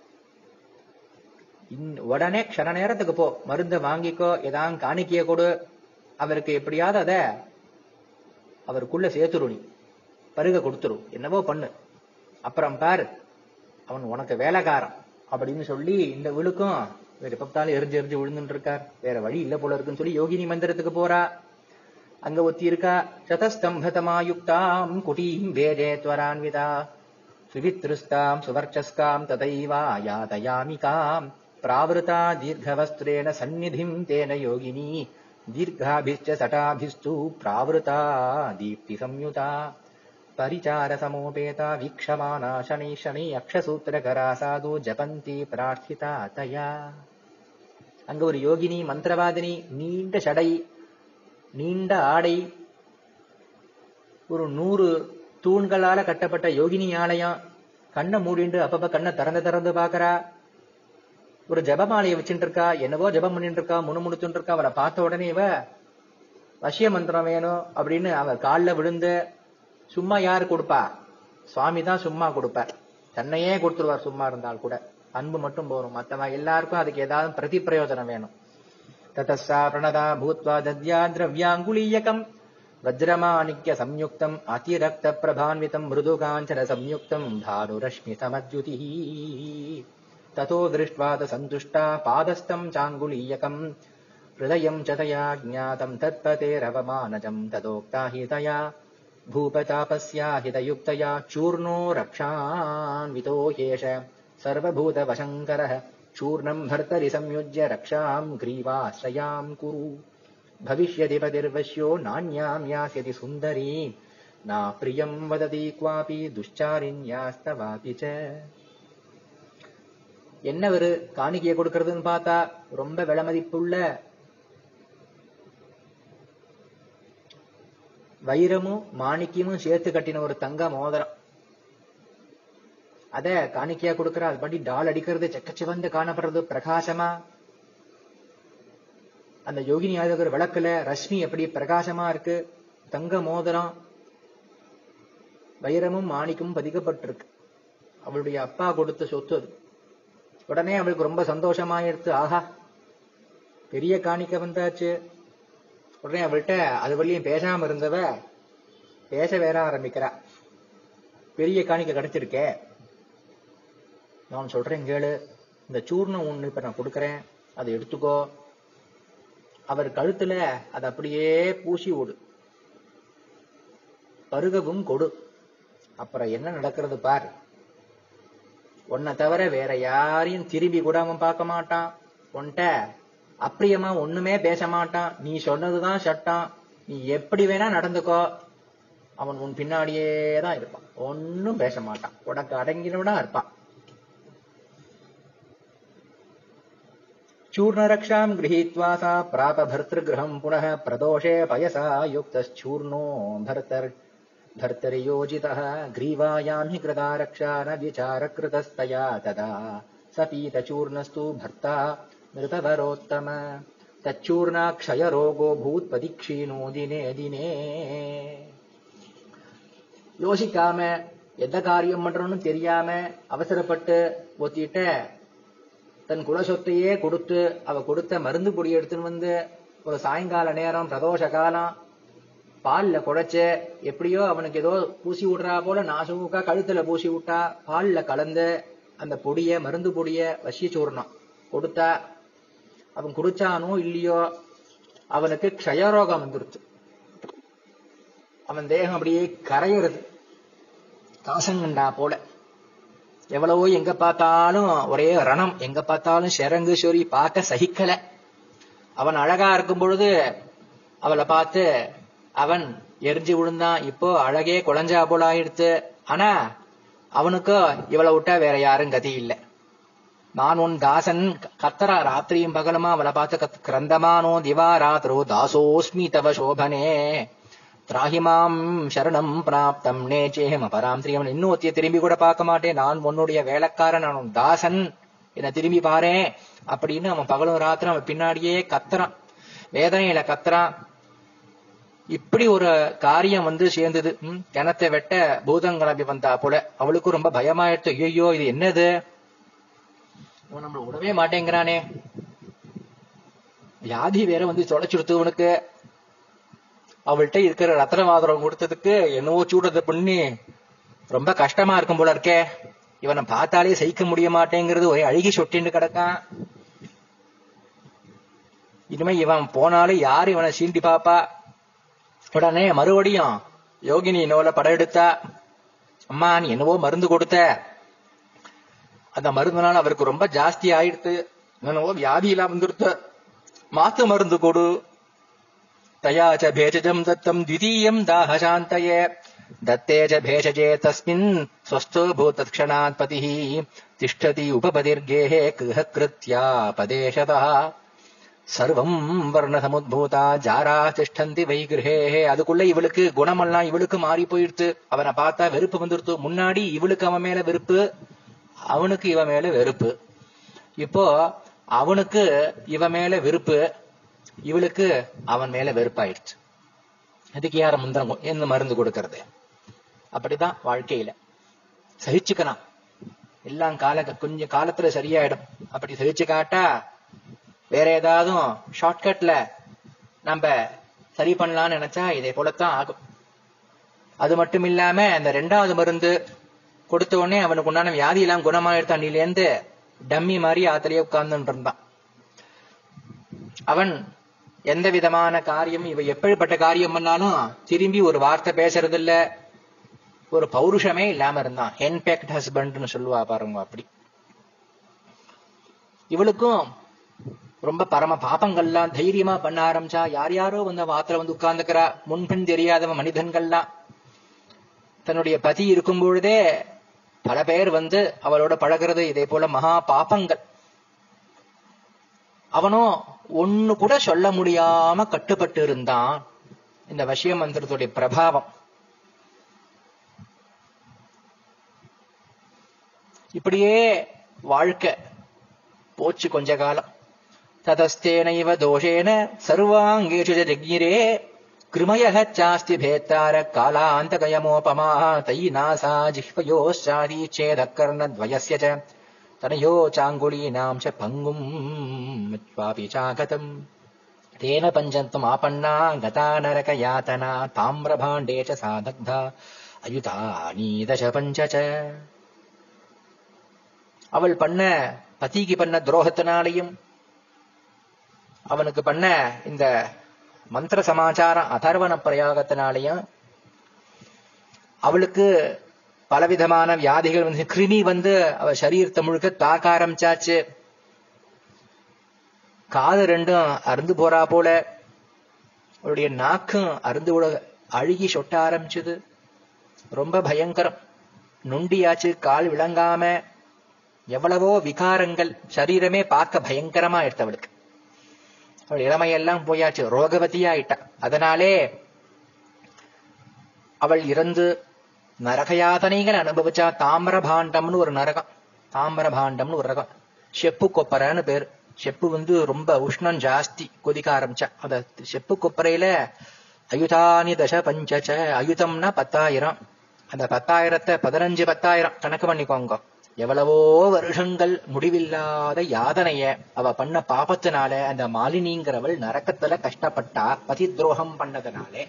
உடனே க்ஷண நேரத்துக்கு போ, மருந்த வாங்கிக்கோ, ஏதாவது காணிக்கைய கொடு, அவருக்கு எப்படியாவது அத அவருக்குள்ள சேர்த்துரு, நீ பருக கொடுத்துரும், என்னவோ பண்ணு, அப்புறம் பாரு அவன் உனக்கு வேலைக்காரன் அப்படின்னு சொல்லி இந்த விழுக்கும் எப்பத்தாலும் எரிஞ்சு எரிஞ்சு விழுந்துட்டு இருக்கார். வேற வழி இல்ல போல இருக்குன்னு சொல்லி யோகினி மந்திரத்துக்கு போறா. அங்க ஒத்தி இருக்கா, சதஸ்தம்பதமாயுக்தாம் குட்டீம் வேதே துவரான்விதா சுவித்ருஸ்தாம் சுவர்ச்சஸ்காம் ததைவா யாதயாமிகாம் பிராவிருதா தீர்க்கவஸ்திரேன சந்நிதிம் தேன யோகினி தீர்காபிஷ்ச சட்டாபிஸ்து பிராவிருதா தீப்தி சம்யுதா பரிச்சார சமோபேதா வீக்ஷமானா சனை சனை அக்ஷசூத்திரகரா சாது ஜபந்தி பிரார்த்திதா தயா. அங்க ஒரு யோகினி மந்திரவாதினி, நீண்ட சடை, நீண்ட ஆடை, ஒரு 100 தூண்களால கட்டப்பட்ட யோகினி ஆலயம். கண்ணை மூடிண்டு அப்பப்ப கண்ணை திறந்து பாக்குறா. ஒரு ஜபமாலையை வச்சுட்டு இருக்கா, என்னவோ ஜபம் பண்ணிட்டு இருக்கா, முணுமுணுத்துட்டு இருக்கா. அவரை பார்த்த உடனே இவ வசிய மந்திரம் வேணும் அப்படின்னு அவர் காலில் விழுந்து, சும்மா யாரு கொடுப்பா, சுவாமி தான் சும்மா கொடுப்பார், தன்னையே கொடுத்துருவார் சும்மா இருந்தால் கூட. அன்பு மட்டும் போறோம், மத்தவ எல்லாருக்கும் அதுக்கு ஏதாவது பிரதி பிரயோஜனம் வேணும். ததஸ்ஸா பிரணதா பூத்வா தத்யா திரவ்யாங்குலீயகம் வஜ்ரமாணிக்ய சம்யுக்தம் அதிரக்த பிரபான்விதம் மிருது காஞ்சன சம்யுக்தம் பானுரஷ்மி சமத்யுதி. ததோ திருஷ்ட்வா சந்துஷ்டா பாதஸ்தம் சாங்குலீயகம் ஹிருதயம் ச தயா ஞாதம் தத்பதேரவமானஜம் ததோக்தா ஹி தயா பூபதாபஸ்யா ஹிதயுக்தயா சூர்ணோ ரக்ஷான்விதோ ஹேஷ சர்வபூதவசங்கரः சூர்ணம் பர்த்தரி சம்யுஜ்ய ரக்ஷாம் கிரீவாஸ்ரயாம் குரு பவிஷ்யதி பதிர்வஷ்யோ நான்யாம் யாஸ்யதி சுந்தரி நா பிரியம் வததி குவாபி துஷ்சாரிண்யாஸ்தவாபி ச. என்ன ஒரு காணிக்கையை கொடுக்கறதுன்னு பார்த்தா ரொம்ப விலைமதிப்புள்ள வைரமும் மாணிக்கியமும் சேர்த்து கட்டின ஒரு தங்க மோதிரம். அத காணிக்கையா கொடுக்கற. அது படி டால் அடிக்கிறது, செக்கச்சிவந்து காணப்படுறது பிரகாசமா. அந்த யோகினி ஆதகர் விளக்குல ரஷ்மி எப்படி பிரகாசமா இருக்கு. தங்க மோதிரம், வைரமும் மாணிக்கமும் பதிக்கப்பட்டிருக்கு. அவளுடைய அப்பா கொடுத்த சொத்து அது. உடனே அவளுக்கு ரொம்ப சந்தோஷமாயிருச்சு. ஆஹா, பெரிய காணிக்கை வந்தாச்சு. உடனே அவள்கிட்ட அது வழியும் பேசாம இருந்தவ பேச வேற ஆரம்பிக்கிறா. பெரிய காணிக்கை கிடைச்சிருக்கே, நான் சொல்றேன் கேளு, இந்த சூர்ணம் ஒண்ணு இப்ப நான் கொடுக்கறேன், அதை எடுத்துக்கோ. அவர் கழுத்துல அதை அப்படியே பூசி ஓடு, பருகவும் கொடு. அப்புறம் என்ன நடக்கிறது பார். உன்னை தவிர வேற யாரையும் திரும்பி கூட அவன் பார்க்க மாட்டான். உன்கிட்ட அப்பிரியமா ஒண்ணுமே பேச மாட்டான். நீ சொன்னதுதான் சட்டம், நீ எப்படி வேணா நடந்துக்கோ. அவன் உன் பின்னாடியே தான் இருப்பான், ஒன்னும் பேச மாட்டான், உனக்கு அடங்கினவனா இருப்பான். चूर्णरक्षां गृहीत्वा सा प्राप भर्तृगृहं पुनः प्रदोषे पयसा युक्तश्चूर्णो भर्तर्योजितः ग्रीवायां हि कृता रक्षा न विचारकृतस्तया तदा स पीतचूर्णस्तु भर्ता मृतवरोत्तम तच्चूर्णाक्षयरोगो भूत्पदीक्षीणो दिने दिने. யோசிக்காம எந்த காரியம் பண்றோம்னு தெரியாம அவசரப்பட்டு ஒத்திட்ட தன் குலசொத்தையே கொடுத்து அவ கொடுத்த மருந்து பொடி எடுத்துன்னு வந்து ஒரு சாயங்கால நேரம் பிரதோஷ காலம் பால்ல குழைச்சு எப்படியோ அவனுக்கு ஏதோ பூசி விடுறா போல நாசுமுக்கா கழுத்துல பூசி விட்டா பால்ல கலந்து அந்த பொடிய மருந்து பொடிய வசிய சூர்ணம் கொடுத்தா அவன் குடிச்சானோ இல்லையோ அவனுக்கு க்ஷயரோகம் வந்துருச்சு. அவன் தேகம் அப்படியே கரையிறது காசங்கண்டா போல. எவ்வளவோ எங்க பார்த்தாலும் ஒரே ரணம், எங்க பார்த்தாலும் ஷரங்கு சொறி பார்க்க சகிக்கல. அவன் அழகா இருக்கும் பொழுது அவளை பார்த்து அவன் எரிஞ்சு விழுந்தான். இப்போ அழகே குழஞ்சா போல ஆயிடுத்து. ஆனா அவனுக்கு இவளை விட்டா வேற யாரும் கதி இல்லை. நான் உன் தாசன் கத்தரா ராத்திரியும் பகலுமா அவளை பார்த்து கிரந்தமானோ திவா ராத்திரோ தாசோஸ்மி தவ சோபனே திராஹிமாம் சரணம் பிராப்தம் நேச்சேஹம் அபராம் ஸ்ரீமன். இன்னொத்திய திரும்பி கூட பார்க்க மாட்டேன், நான் உன்னுடைய வேலைக்காரன், நான் உன் தாசன், என்ன திரும்பி பாரு அப்படின்னு அவன் பகலும் ராத்திரம் அவன் பின்னாடியே கத்துறான், வேதனையில கத்துறான். இப்படி ஒரு காரியம் வந்து சேர்ந்தது. கிணத்தை வெட்ட பூதம் கிளம்பி வந்தா போல. அவளுக்கும் ரொம்ப பயமாயிடுத்து. ஐயோ இது என்னது, இவன் நம்மள விடவே மாட்டேங்கிறானே, வியாதி வேற வந்து தொலைச்சுடுத்து உனக்கு. அவள்கிட்ட இருக்கிற ரத்னவாதரம் கொடுத்ததுக்கு என்னவோ சூடத்தை பண்ணி ரொம்ப கஷ்டமா இருக்கும் போல இருக்கே. இவனை பார்த்தாலே சகிக்க முடிய மாட்டேங்கிறது, ஒரே அழுகி சொட்டின்னு கிடக்கான். இனிமே இவன் போனாலே யாரு இவனை சீண்டி பாப்பா. உடனே மறுபடியும் யோகினி என்னோல படம் எடுத்தா. அம்மா நீ என்னவோ மருந்து கொடுத்த, அந்த மருந்துனால அவருக்கு ரொம்ப ஜாஸ்தி ஆயிடுத்து, என்னவோ வியாதியெல்லாம் வந்துடுத்து, மாத்து மருந்து கொடு. தயாச்ச பேஷஜம் தத்தம் த்விதீயம் தாஹசாந்தயே தத்தேஜ பேஷஜே தஸ்மின் ஸ்வஸ்தோ பூதத்க்ஷணாத் பதிஹ திஷ்டதி உபபதிர்கேஹே கிருஹக்ருத்யா பதேஷதா சர்வம் வர்ண சமுத்பூதா ஜாரா திஷ்டந்தி வைகிருஹே. அதுக்குள்ள இவளுக்கு குணமெல்லாம் இவளுக்கு மாறி போயிடுத்து. அவனை பார்த்தா வெறுப்பு வந்துடுத்து. முன்னாடி இவளுக்கு அவன் மேல வெறுப்பு, அவனுக்கு இவன் மேல வெறுப்பு. இப்போ அவனுக்கு இவன் மேல வெறுப்பு, இவளுக்கு அவன் மேல வெறுப்பாயிடுச்சு. அதுக்கு யார முந்திரம் என்ன மருந்து கொடுக்கறது? அப்படிதான் வாழ்க்கையில சகிச்சுக்கலாம், எல்லாம் கொஞ்சம் காலத்துல சரியாயிடும். அப்படி சகிச்சு காட்டா வேற ஏதாவது ஷார்ட்கட்ல நம்ம சரி பண்ணலாம்னு நினைச்சா இதே போலத்தான் ஆகும். அது மட்டும் இல்லாம அந்த ரெண்டாவது மருந்து கொடுத்த உடனே அவனுக்கு உண்டான வியாதி எல்லாம் குணமாயிடுத்து. அன்னிலேருந்து டம்மி மாதிரி ஆத்திலேயே உட்கார்ந்துட்டு இருந்தான். அவன் எந்த விதமான காரியம், இவ எப்படிப்பட்ட காரியம் பண்ணாலும் திரும்பி ஒரு வார்த்தை பேசுறது இல்ல, ஒரு பௌருஷமே இல்லாம இருந்தான். ஹென்பேக்ட் ஹஸ்பண்ட்னு சொல்லுவா பாருங்க, அப்படி. இவளுக்கும் ரொம்ப பரம பாப்பங்கள்லாம் தைரியமா பண்ண ஆரம்பிச்சா. யார் யாரோ வந்து வாத்துல வந்து உட்கார்ந்துக்கிறா, முன்பின் தெரியாதவன் மனிதன்கள்லாம். தன்னுடைய பதி இருக்கும் பொழுதே பல பேர் வந்து அவளோட பழகிறது. இதே போல மகா பாப்பங்கள். அவனும் ஒண்ணு கூட சொல்ல முடியாம கட்டுப்பட்டு இருந்தான். இந்த வசிய மந்திரத்துடைய பிரபாவம். இப்படியே வாழ்க்கை போச்சு கொஞ்ச காலம். ததஸ்தேனைவ தோஷேன சர்வாங்கேஷு ஜக்ஞிரே கிருமயஹ சாஸ்தி பேத்தார காலாந்தகயமோபமா தயி நாசா ஜிஹ்வயோஸ்சாதி சேதக்கர்ணத்வயஸ்ய ச தனயோ சாங்குலீனாம் ச பங்கும் மித்வாபி சாகதம் தேன பஞ்சந்தம் ஆபன்னா கதா நரக யாதனா தாம்ரபாண்டே ச சாதக்தா அயுதானி தச பஞ்ச ச. அவள் பண்ண பதிக்கு பண்ண துரோகத்தினாலையும் அவனுக்கு பண்ண இந்த மந்திர சமாச்சாரம் அதர்வன பிரயோகத்தினாலையும் அவளுக்கு பலவிதமான வியாதிகள் வந்து, கிருமி வந்து அவ சரீரத்தை முழுக்க தாக்க ஆரம்பிச்சாச்சு. காது ரெண்டும் அருந்து போறா போல, அவளுடைய நாக்கும் அழுகி சொட்ட ஆரம்பிச்சது. ரொம்ப பயங்கரம். நொண்டியாச்சு, கால் விளங்காம, எவ்வளவோ விகாரங்கள், சரீரமே பார்க்க பயங்கரமா எடுத்தவளுக்கு. அவள் இளமையெல்லாம் போயாச்சு, ரோகவதியா ஆயிட்டா. அதனாலே அவள் இறந்து நரகயாதனைகள் அனுபவிச்சா. தாமிரபாண்டம்னு ஒரு நரகம், தாமிரபாண்டம்னு ஒரு ரகம், செப்பு கொப்பரைன்னு பேரு. செப்பு ரொம்ப உஷ்ணம் ஜாஸ்தி, கொதிக்க ஆரம்பிச்சா. அந்த செப்பு கொப்பரையில அயுதானி தச பஞ்சச்ச, அயுதம்னா 10,000, அந்த 10,000 15,000 கணக்கு பண்ணிக்கோங்க. எவ்வளவோ வருஷங்கள் முடிவில்லாத யாதனைய அவ பண்ண பாபத்தினால அந்த மாலினிங்கிறவள் நரக்கத்துல கஷ்டப்பட்டா, பதி துரோகம் பண்ணதுனாலே.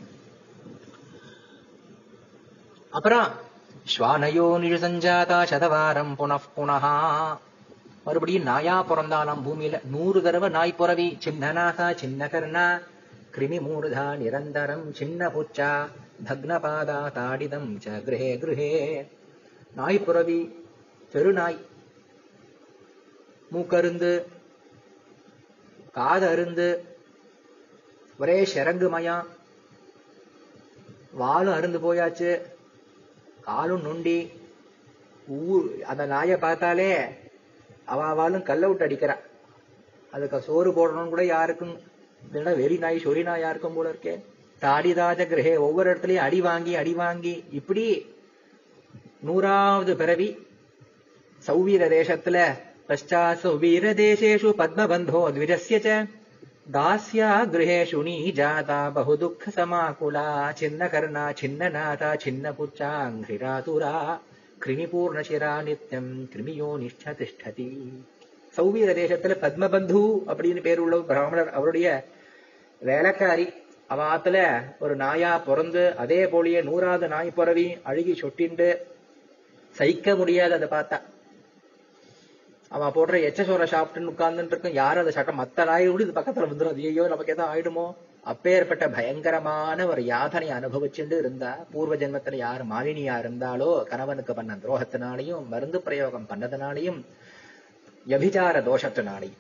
அப்புறம் ஸ்வானயோ நிஜசஞ்சாதா சதவாரம் புனః, மறுபடியும் நாயா பிறந்தாலாம் பூமியில. 100 தடவை நாய் பிறவி. சின்னநாசா சின்ன கர்ணா கிருமி மூர்தா நிரந்தரம் சின்ன புச்சா பக்னபாதா தாடிதம் ச கிரஹே கிரஹே. நாய் பிறவி, தெருநாய், மூக்கருந்து, காது அருந்து, ஒரே ஷரங்குமயா, வாலும் அருந்து போயாச்சு, காலும் நொண்டி. அந்த நாயை பார்த்தாலே அவாலும் கல்ல விட்டு அடிக்கிறா. அதுக்கு சோறு போடணும் கூட யாருக்கும் வெறி நாய் சொறி நாய் யாருக்கும் போல இருக்கே. தாடிதாஜ கிரகே, ஒவ்வொரு இடத்துலயும் அடி வாங்கி இப்படி 100வது பிறவி. சௌவீர தேசத்துல பஷ்டா சௌவீர தேசேஷு பத்மபந்தோ த்விஜஸ்ய ச தாஸ்யா கிரகேஷு நீ ஜாதா பகு துக்க சமாகுலா சின்ன கர்ணா சின்ன நாதா சின்ன புச்சாங்கிராதுரா கிருமிபூர்ணசிரா நித்யம் கிருமியோ நிஷ்ட திஷ்டதி. சௌவீர தேசத்துல பத்மபந்து அப்படின்னு பேர் உள்ள பிராமணர், அவருடைய வேலைக்காரி, அவாத்துல ஒரு நாயா பிறந்து அதே போலியே 100வது நாய் பிறவி அழுகி சொட்டிண்டு சகிக்க முடியாது. அதை பார்த்தா அவன் போடுற எச்சசோரை சாப்பிட்டுன்னு உட்கார்ந்துட்டு இருக்கும். யாரும் அதை சட்டம் மத்த நாய் கூட இது பக்கத்துல வந்துடும், ஐயோ நமக்கு எதாவது ஆயிடுமோ. அப்பேற்பட்ட பயங்கரமான ஒரு யாதனை அனுபவிச்சுட்டு இருந்தா. பூர்வ ஜென்மத்துல யாரு மாலினியா இருந்தாலோ, கணவனுக்கு பண்ண துரோகத்தினாலையும் மருந்து பிரயோகம் பண்ணதுனாலையும் யபிச்சார தோஷத்தினாலையும்.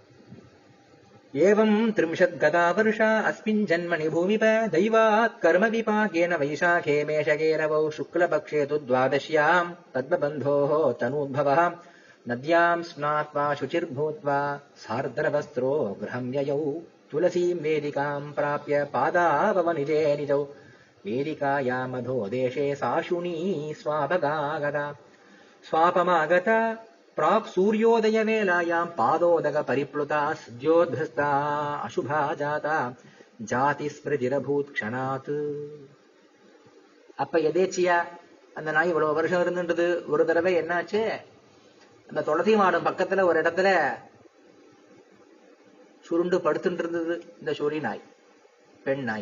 ஏவம் 30 கதா வருஷா அஸ்மின் ஜன்மனி பூமிப தெய்வாத் கர்ம விபாகேன வைசாகே மேஷகேரவௌ சுக்லபக்ஷே து த்வாதஷ்யாம் பத்மபந்தோः தனூத்பவः நத்யாம் ஸ்நாத்வா சுச்சிர்பூத்வா சார்தரவஸ்த்ரோ கிரஹம் யயௌ துளசீம் வேதிகாம் பிராப்ய பாதாவவனிஜே நிஜௌ வேதிகாயாமதோ தேசே சாசுனீ ஸ்வாபகாகதா ஸ்வாபமாகதா प्राक् सूर्योदय वेलायां पादोदक परिप्लुता सद्योद्धस्ता अशुभा जाता जाति स्मृतिरभूत क्षणात्. அப்ப எதேச்சியா அந்த நாய் இவ்வளவு வருஷம் இருந்துன்றது. ஒரு தடவை என்னாச்சு, அந்த துளசி மாடம் பக்கத்துல ஒரு இடத்துல சுருண்டு படுத்துட்டு இருந்தது இந்த சொறி நாய், பெண் நாய்.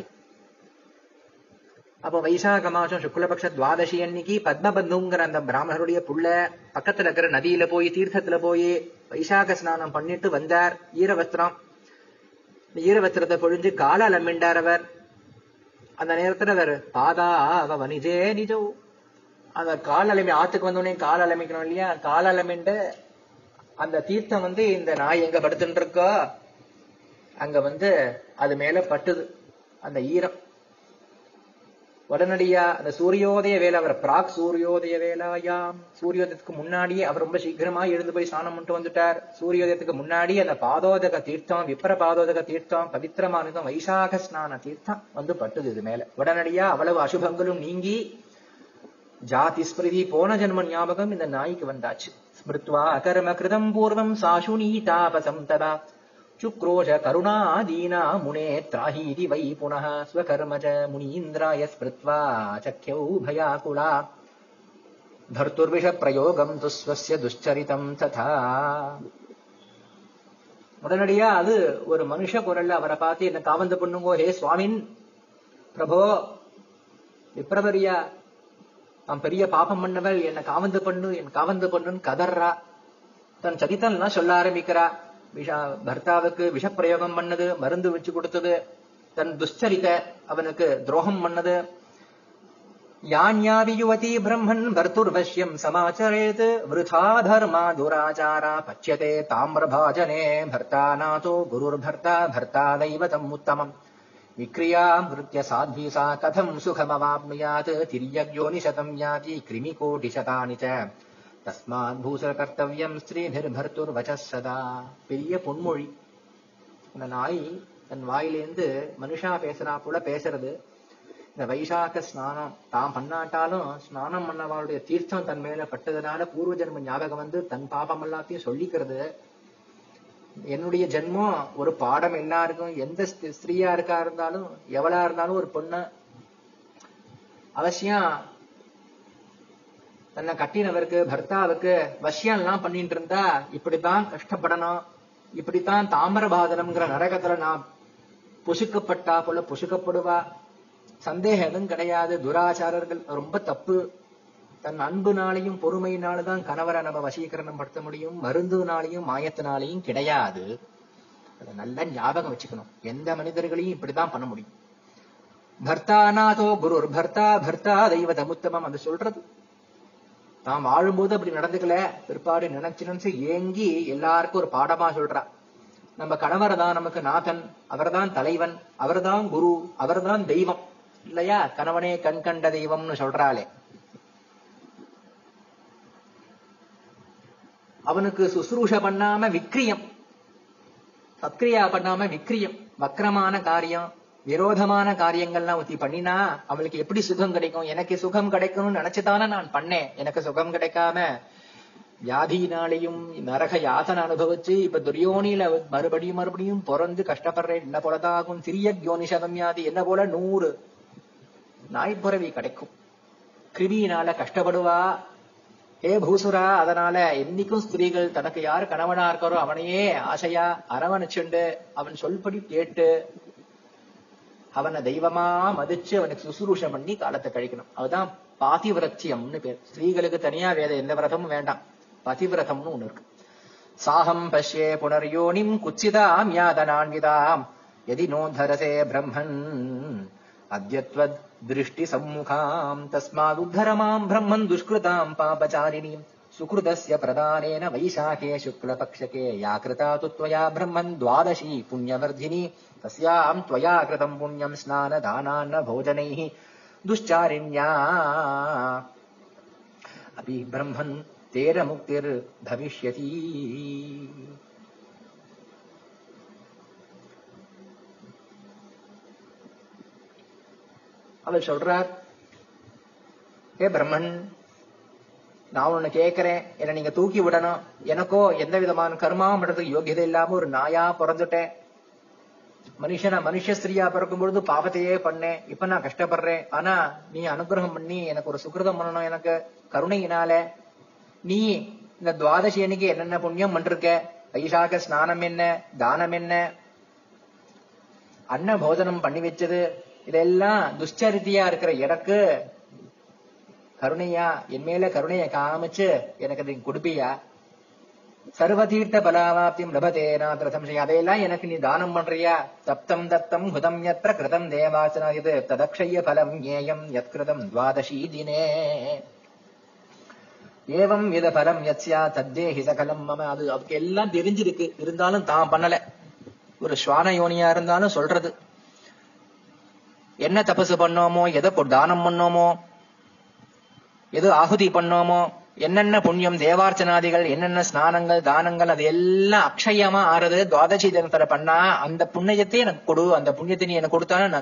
அப்போ வைசாக மாசம் சுக்லபக்ஷ துவாதசி அன்னைக்கு பத்மபந்துங்கிற அந்த பிராமணருடைய புள்ள பக்கத்துல இருக்கிற நதியில போய் தீர்த்தத்துல போய் வைசாக ஸ்நானம் பண்ணிட்டு வந்தார். ஈரவஸ்திரம், ஈரவஸ்திரத்தை பொழிஞ்சு கால அலம்பிண்டார் அவர். அந்த நேரத்துல அவர் பாதா அவ வனிஜே நிஜோ, அந்த கால் அலமி, ஆத்துக்கு வந்தோடனே கால் அலமிக்கணும் இல்லையா, கால் அலமிண்ட அந்த தீர்த்தம் இந்த நாய் எங்க படுத்துட்டு இருக்கோ அங்க அது மேல பட்டுது அந்த ஈரம். உடனடியா அந்த சூரியோதய வேலை, அவர் பிராக் சூரியோதய வேலாயாம், சூரியோதயத்துக்கு முன்னாடியே அவர் ரொம்ப சீக்கிரமா எழுந்து போய் ஸ்நானம் பண்ணிட்டு வந்துட்டார். சூரியோதயத்துக்கு முன்னாடி அந்த பாதோதக தீர்த்தம், விப்ர பாதோதக தீர்த்தம், பவித்திரமானதும் வைசாக ஸ்நான தீர்த்தம் பட்டுது இது மேல. உடனடியா அவ்வளவு அசுபங்களும் நீங்கி ஜாதி ஸ்மிருதி, போன ஜென்ம ஞாபகம் இந்த நாய்க்கு வந்தாச்சு. ஸ்மிருத்வா அகர்ம கிருதம் பூர்வம் சாசுனீ தாபசம் ததா சுக்ரோஷ கருணாதீனா முனே த்ராஹீதி வை புனः ஸ்வகர்மஜ முனீந்திராய ஸ்மிருத்வா சக்யௌ பயாகுலா பர்துர்விஷ பிரயோகம் துஸ்வஸ்ய துஷ்சரிதம் ததா. உடனடியா அது ஒரு மனுஷ குரல்ல அவரை பார்த்து, என்ன காவந்து பண்ணுங்கோ ஹே சுவாமின் பிரபோ, விப்ரவரியா, நான் பெரிய பாபம் பண்ணவள், என்ன காவந்து பண்ணு, என் காவந்து பண்ணுன்னு கதர்றா. தன் சரித்தன்லாம் சொல்ல ஆரம்பிக்கிறா. பர்த்தாவுக்கு விஷப்பிரயோகம் பண்ணது, மருந்து வச்சு கொடுத்தது, தன் துஷ்சரித அவனுக்கு துரோகம் பண்ணது. யான்யாவி யுவதி பிரம்மன் பர்துர்வஷ்யம் சமாச்சரேத் விருதா தர்மா துராச்சாரா பச்யதே தாமிரபாஜனே பர்த்தா நாதோ குருர் பர்த்தா பர்த்தா தெய்வதம் உத்தமம் விக்ரியாம் கிருத்ய சாத்வி சா கதம் சுகமவாப்னுயாத் திரியக்யோனிஷதம் யாதி கிருமிகோடிசதானி ச தஸ்மாத் பூசர கர்த்தவ்யம் ஸ்ரீநிர்பர்த்துர் வச சதா. பெரிய பொன்மொழி. இந்த நாய் தன் வாயிலேந்து மனுஷா பேசுறா போல பேசுறது. இந்த வைசாக ஸ்நானம் தான் பண்ணாட்டாலும் ஸ்நானம் பண்ணவாளுடைய தீர்த்தம் தன் மேல பட்டதுனால பூர்வ ஜென்ம ஞாபகம் வந்து தன் பாபம் எல்லாத்தையும் சொல்லிக்கிறது. என்னுடைய ஜென்மம் ஒரு பாடம் எல்லாருக்கும், எந்த ஸ்திரீயா இருந்தாலும் எவளா இருந்தாலும் ஒரு பொண்ணு அவசியம் தன்னை கட்டினவருக்கு பர்த்தாவுக்கு வசியம் எல்லாம் பண்ணிட்டு இருந்தா இப்படித்தான் கஷ்டப்படணும், இப்படித்தான் தாமிரபாதனம்ங்கிற நரகத்துல நான் புசுக்கப்பட்டா போல புசுக்கப்படுவா. சந்தேகம் எதுவும் கிடையாது. துராச்சாரர்கள் ரொம்ப தப்பு. தன் அன்புனாலையும் பொறுமையினால்தான் கணவரை நம்ம வசீகரணம் படுத்த முடியும், மருந்துனாலையும் மாயத்தினாலையும் கிடையாது. அதை நல்ல ஞாபகம் வச்சுக்கணும். எந்த மனிதர்களையும் இப்படிதான் பண்ண முடியும். பர்த்தாநாதோ குருர் பர்த்தா பர்த்தா தெய்வதமுத்தமம் அது சொல்றது. தாம் வாழும்போது அப்படி நடந்துக்கல, பிற்பாடு நினைச்சு ஏங்கி எல்லாருக்கும் ஒரு பாடமா சொல்றா. நம்ம கணவர் தான் நமக்கு நாதன், அவர்தான் தலைவன், அவர்தான் குரு, அவர்தான் தெய்வம் இல்லையா? கணவனே கண் கண்ட தெய்வம்னு சொல்றாளே. அவனுக்கு சுசுரூஷ பண்ணாம விக்ரியம், சத்கிரியா பண்ணாம விக்ரியம், வக்ரமான காரியம், விரோதமான காரியங்கள்லாம் ஊத்தி பண்ணினா அவளுக்கு எப்படி சுகம் கிடைக்கும்? எனக்கு சுகம் கிடைக்கணும்னு நினைச்சுதானே நான் பண்ணேன். எனக்கு சுகம் கிடைக்காம வியாதியினாலையும் நரக யாதனை அனுபவிச்சு இப்ப துரியோனியில மறுபடியும் பிறந்து கஷ்டப்படுறேன். என்ன போலதாகும் திரியக்யோனிஷதம் யாதி, என்ன போல 100 நாய்ப்புறவி கிடைக்கும். கிருமியினால கஷ்டப்படுவா. ஏ பூசுரா, அதனால என்னைக்கும் ஸ்திரீகள் தனக்கு யாரு கணவனா இருக்காரோ அவனையே ஆசையா அரவணைச்சுண்டு அவன் சொல்படி கேட்டு அவனை தெய்வமா மதிச்சு அவனுக்கு சுசுரூஷம் பண்ணி காலத்தை கழிக்கணும். அதுதான் பாதிவிரத்தியம்னு பேர். ஸ்திரீகளுக்கு தனியா வேத எந்த விரதமும் வேண்டாம், பதிவிரதம்னு ஒண்ணு இருக்கு. சாகம் பஷ்யே புனர்யோனிம் குச்சிதாம் யாதனான்விதாம் யதி நோ தரசே பிரம்மன் அத்யத்வத் திருஷ்டி சம்முகாம் தஸ்மாத் உத்தரமாம் பிரம்மன் துஷ்கிருதாம் பாபசாரிணீம் சுக்ருதஸ்ய பிரதானேன வைசாகே சுக்லபக்ஷகே யா கிருதா து த்வயா பிரம்மன் துவாதசி புண்ணியவர்தினி தஸ்யாம் த்வயா கிருதம் புண்ணியம் ஸ்நான தானான்ன போஜனைஹ துஷ்சாரிண்யா அபி பிரம்மன் தேர முக்திர் பவிஷ்யதி. அவர் சொல்றார், ஏ பிரம்மன், நான் ஒண்ணு கேட்கிறேன், என்ன நீங்க தூக்கி விடணும். எனக்கோ எந்த விதமான கர்மாவும் பண்றதுக்கு யோகியதை இல்லாம ஒரு நாயா பிறந்துட்டேன். மனுஷ ஸ்திரீயா பிறக்கும் பொழுது பாவத்தையே பண்ணேன். இப்ப நான் கஷ்டப்படுறேன். ஆனா நீ அனுகிரகம் பண்ணி எனக்கு ஒரு சுக்கிருதம் பண்ணணும். எனக்கு கருணையினால நீ இந்த துவாதசி அன்னைக்கு என்னென்ன புண்ணியம் பண்றிருக்க, வைசாக ஸ்நானம் என்ன, தானம் என்ன, அன்ன போஜனம் பண்ணி வச்சது, இதெல்லாம் துஷ்சரித்தியா இருக்கிற எனக்கு கருணையா, என் மேல கருணைய காமிச்சு எனக்கு அதை கொடுப்பியா? சர்வதீர்த்த பலாவாப்தியம் லபதேனாத்ர சம்சயம், அதையெல்லாம் எனக்கு நீ தானம் பண்றியா? தப்தம் தத்தம் ஹுதம் யத்ர கிருதம் தேவாசனா இது ததக்ஷய பலம் ஞேயம் யத் கிருதம் துவாதசி தினே ஏவம் வித பலம் யத்யா தத்தேஹி சகலம் மம. அது அதுக்கு எல்லாம் தெரிஞ்சிருக்கு, இருந்தாலும் தான் பண்ணல. ஒரு ஸ்வான யோனியா இருந்தாலும் சொல்றது, என்ன தபசு பண்ணோமோ, எதை தானம் பண்ணோமோ, எது ஆகுதி பண்ணோமோ, என்னென்ன புண்ணியம் தேவார்ச்சனாதிகள், என்னென்ன ஸ்நானங்கள் தானங்கள், அது எல்லாம் அக்ஷயமா ஆறுது துவாதசி தினத்துல பண்ணா. அந்த புண்ணியத்தை எனக்கு கொடு, அந்த புண்ணியத்தை நீ எனக்கு கொடுத்தான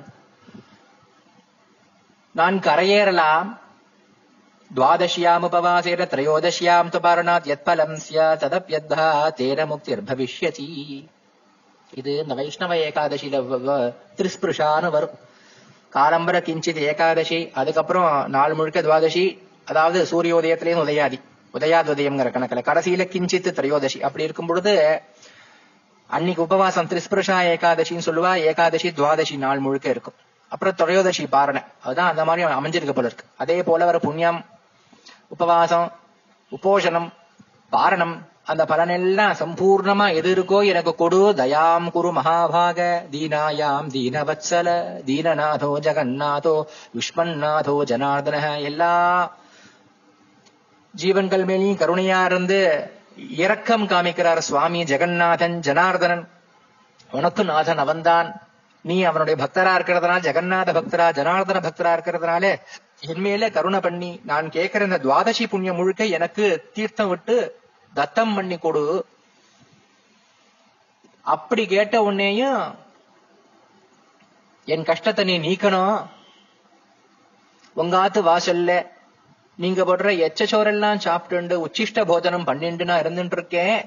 நான் கரையேறலாம். द्वादश्याम उपवासेन त्रयोदश्याम तुपारणात् यत्फलं स्यात् तदप्यद्धा तेन मुक्तिर्भविष्यति. இது இந்த வைஷ்ணவ ஏகாதசியில திரிஸ்பிருஷான்னு வரும். காலம்பர கிஞ்சித் ஏகாதசி, அதுக்கப்புறம் நாள் முழுக்க துவாதசி, அதாவது சூரியோதயத்திலேயும் உதயாதுதயம்ங்கிற கணக்குல கடைசியில கிஞ்சித் திரையோதசி. அப்படி இருக்கும் பொழுது அன்னைக்கு உபவாசம் திரிஸ்பிருஷா ஏகாதசின்னு சொல்லுவா. ஏகாதசி துவாதசி நாள் முழுக்க இருக்கும். அப்புறம் திரையோதசி பாரணை, அதுதான் அந்த மாதிரி அமைஞ்சிருக்க போல இருக்கு. அதே போல வர புண்ணியம், உபவாசம், உபோஷனம், பாரணம், அந்த பலனெல்லாம் சம்பூர்ணமா எது இருக்கோ எனக்கு கொடு. தயாம் குரு மகாபாக தீனாயாம் தீனவத்சல தீனநாதோ ஜெகநாதோ யுஷ்மன்னாதோ ஜனார்தன. எல்லா ஜீவன்கள் மேலேயும் கருணையா இருந்து இரக்கம் காமிக்கிறார் சுவாமி ஜெகநாதன் ஜனார்தனன். உனக்கு நாதன் அவன்தான், நீ அவனுடைய பக்தரா இருக்கிறதுனால, ஜெகநாத பக்தரா, ஜனார்தன பக்தரா இருக்கிறதுனால என் மேல கருணை பண்ணி நான் கேட்கிற இந்த துவாதசி புண்ணியம் முழுக்க எனக்கு தீர்த்தம் விட்டு தத்தம் பண்ணி கொடு. அப்படி கேட்ட உன்னையும் என் கஷ்டத்தை நீ நீக்கணும். உங்காத்து வாசல்ல நீங்க போடுற எச்சச்சோரெல்லாம் சாப்பிட்டு உச்சிஷ்ட போஜனம் பண்ணிட்டு நான் இருந்துட்டு இருக்கேன்.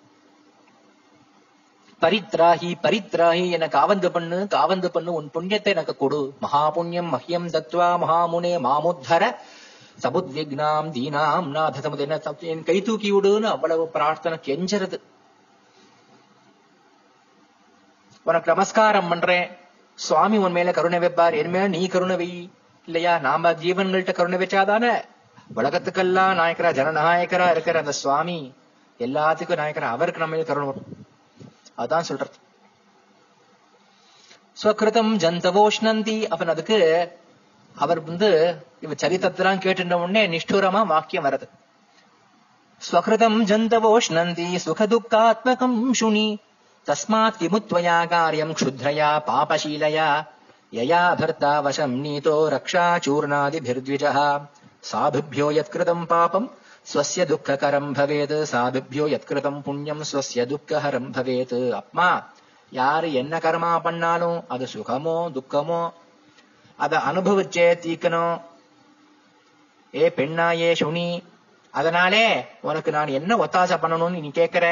பரித்ராஹி பரித்ராஹி, எனக்கு காவந்து பண்ணு, உன் புண்ணியத்தை எனக்கு கொடு. மகா புண்ணியம் மஹ்யம் தத்வா மகாமுனே மாமுத்தர சபுத்விக்னாம் தீனாம் நாதசமுதென, என் கை தூக்கி விடுன்னு அவ்வளவு பிரார்த்தனை கெஞ்சறது. உனக்கு நமஸ்காரம் பண்றேன், சுவாமி உன் மேல கருணை வைப்பார், என் மேல நீ கருணை வை. இல்லையா, நாம ஜீவன்கள்ட்ட கருணை வச்சாதானே உலகத்துக்கெல்லாம் நாயக்கரா ஜனநாயக்கரா இருக்கிற அந்த சுவாமி எல்லாத்துக்கும் நாயக்கரா, அவருக்கு நம்ம மேல கருணை வரும். அதான் சொல்றது. ஸ்வகிருதம் ஜந்தவோஷ்ணந்தி. அப்ப அதுக்கு அவர் இவ சரித்திரத்தெல்லாம் கேட்டுட்ட உடனே நிஷ்டூரமா வாக்கியம் வருது. ஸ்வகிருதம் ஜந்தவோஷ்ணந்தி சுகதுக்காத்மகம் சுனி தஸ்மாத் கிமுத்வயா காரியம் க்ஷுத்ரயா பாபசீலயா யயா பர்த்தா வசம் நீதோ ரக்ஷா சூர்ணாதிபிர்த்விஜः சாபிभ्यो யத்கிருதம் பாபம் ஸ்வஸ்ய துக்ககரம் பவேத் சாபிभ्यो யத்கிருதம் புண்ணியம் ஸ்வஸ்ய துக்கஹரம் பவேத். அப்மா, யாரு என்ன கர்மா பண்ணாலும் அது சுகமோ துக்கமோ அத அனுபவிச்சே தீக்கணும். ஏ பெண்ணாயே சுனி, அதனாலே உனக்கு நான் என்ன ஒத்தாசை பண்ணணும்னு நீ கேட்கிற.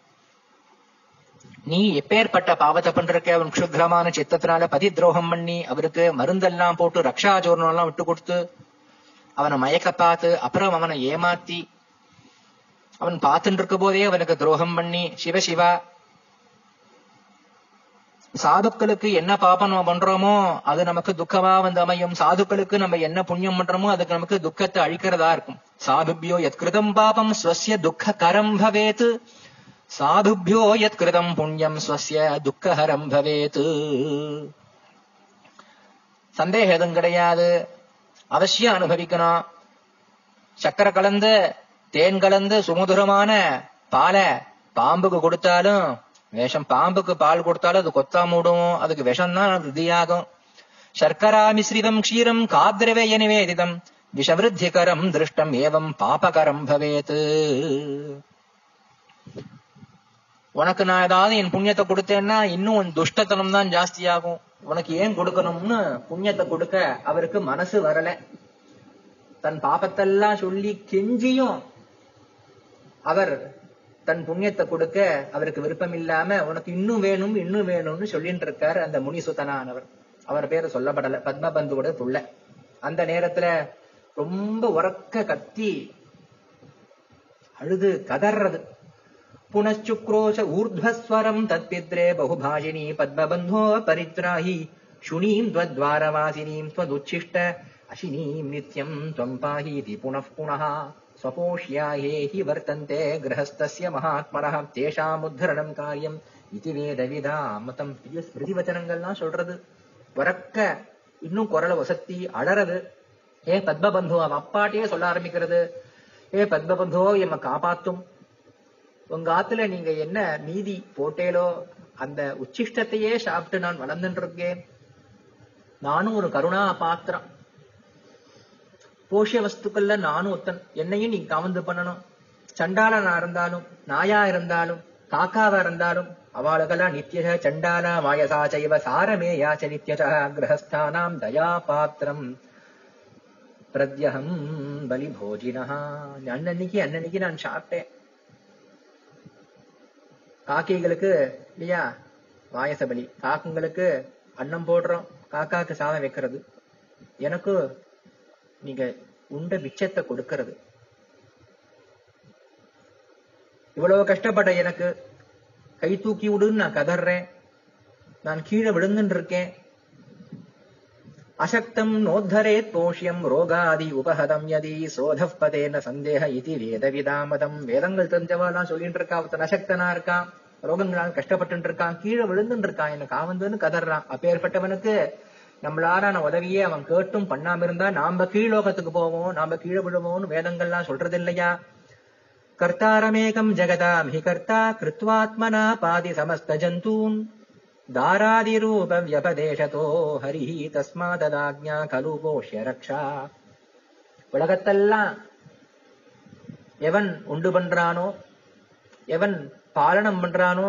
நீ எப்பேற்பட்ட பாவத்தை பண்றக்க, அவன் க்ஷுத்ரமான சித்தத்தினால பதி துரோகம் பண்ணி அவருக்கு மருந்தெல்லாம் போட்டு ரக்ஷாச்சூர்ணம் எல்லாம் விட்டு கொடுத்து அவனை மயக்க பார்த்து அப்புறம் அவனை ஏமாத்தி அவன் பார்த்துட்டு இருக்க போதே அவனுக்கு துரோகம் பண்ணி, சிவசிவா, சாதுக்களுக்கு என்ன பாபம் நம்ம பண்றோமோ அது நமக்கு துக்கமா அமையும். சாதுக்களுக்கு நம்ம என்ன புண்ணியம் பண்றோமோ அதுக்கு நமக்கு துக்கத்தை அழிக்கிறதா இருக்கும். சாபிभ्यो யத்கிருதம் பாபம் ஸ்வஸ்ய துக்ககரம் பவேத் சாதுभ्यो யத்கிருதம் புண்ணியம் ஸ்வஸ்ய துக்கஹரம் பவேத். சந்தேகம் எதுவும் கிடையாது, அவசியம் அனுபவிக்கணும். சக்கரை கலந்து தேன் கலந்து சுமதுரமான பாலை பாம்புக்கு கொடுத்தாலும் விஷம், பாம்புக்கு பால் கொடுத்தாலும் அது கொத்தா மூடும், அதுக்கு விஷம் தான் விருத்தியாகும். சர்க்கரா மிஸ்ரிதம் க்ஷீரம் காத்ரவேய நிவேதிதம் விஷவிருத்திகரம் திருஷ்டம் ஏவம் பாபகரம் பவேத். உனக்கு நான் ஏதாவது என் புண்ணியத்தை கொடுத்தேன்னா இன்னும் உன் துஷ்டத்தனம் தான் ஜாஸ்தியாகும். உனக்கு ஏன் கொடுக்கணும்னு புண்ணியத்தை கொடுக்க அவருக்கு மனசு வரல. தன் பாபத்தெல்லாம் சொல்லி கெஞ்சியும் அவர் தன் புண்ணியத்தை கொடுக்க அவருக்கு விருப்பம் இல்லாம உனக்கு இன்னும் வேணும் இன்னும் வேணும்னு சொல்லிட்டு இருக்காரு அந்த முனிசுத்தனானவர். அவர் பேரை சொல்லப்படல, பத்மபந்துவோட புள்ள. அந்த நேரத்துல ரொம்ப உறக்க கத்தி அழுது கதறது. புனச்சுக்ரோஷ ஊர்த்வஸ்வரம் தத்பித்ரே பகுபாஷினி பத்மபந்தோ பரித்ராஹி சுனீம் த்வத்வாரவாசினீம் த்வதுச்சிஷ்ட அசினீம் நித்யம் த்வம் பாஹீதி புனః புனः ஸ்வபோஷ்யாஹேஹி வர்த்தந்தே கிரஹஸ்தஸ்ய மகாத்மனः தேஷாம் உத்தரணம் காரியம் இதி வேதவிதா மதம். ஸ்மிருதி வச்சனங்கள்லாம் சொல்றது. வரக்க இன்னும் குரலை வசத்தி அழறது. ஏ பத்மபந்தோ, அவன் அப்பாட்டையே சொல்ல ஆரம்பிக்கிறது. ஏ பத்மபந்தோ, எம்ம காப்பாத்தும். உங்க ஆத்துல நீங்க என்ன மீதி போட்டேலோ அந்த உச்சிஷ்டத்தையே சாப்பிட்டு நான் வளர்ந்துட்டு இருக்கேன். நானும் ஒரு கருணா பாத்திரம், போஷிய வஸ்துக்கள்ல நானும் ஒத்தன். என்னையும் நீ கவந்து பண்ணணும். சண்டாளனா இருந்தாலும் நாயா இருந்தாலும் காக்காவா இருந்தாலும் அவளுக்கெல்லாம் நித்திய சண்டால மாயசா சைவ சாரமே யாச்ச நித்யச கிரகஸ்தானாம் தயா பாத்திரம் பிரத்யஹம் பலி போஜினா. அன்னன்னைக்கு நான் சாப்பிட்டேன். காக்கைகளுக்கு இல்லையா வாயசபலி, காக்குங்களுக்கு அன்னம் போடுறோம், காக்காக்கு சாதம் வைக்கிறது. எனக்கு நீங்க உண்ட மிச்சத்தை கொடுக்கிறது. இவ்வளவு கஷ்டப்பட்ட எனக்கு கை தூக்கி விடுன்னு நான் கதறேன். நான் கீழே விழுந்துட்டு இருக்கேன். அசக்தம் நோத்தரே தோஷியம் ரோகாதி உபஹதம் யதி சோதப்பதேன சந்தேக இது வேதவிதாமதம். வேதங்கள் தெரிஞ்சவாலாம் சொல்லிட்டு இருக்கா. ஒருத்தன் அசக்தனா இருக்கான், ரோகங்களால் கஷ்டப்பட்டு இருக்கான், கீழே விழுந்துட்டு இருக்கான், எனக்கு காவந்துன்னு கதறான். அப்பேற்பட்டவனுக்கு நம்மளான உதவியே அவன் கேட்டும் பண்ணாம இருந்தா நாம கீழோகத்துக்கு போவோம், நாம கீழே விழுவோம்னு வேதங்கள்லாம் சொல்றது இல்லையா? கர்த்தாரமேகம் ஜெகதாம் ஹி கர்த்தா கிருத்வாத்மனா பாதி சமஸ்த ஜந்தூன் தாராதிரூப வியபதேசதோ ஹரிஹி தஸ்மாததாக்ஞா கலு போஷ்ய ரக்ஷா. உலகத்தெல்லாம் எவன் உண்டு பண்றானோ, எவன் பாலனம் பண்றானோ,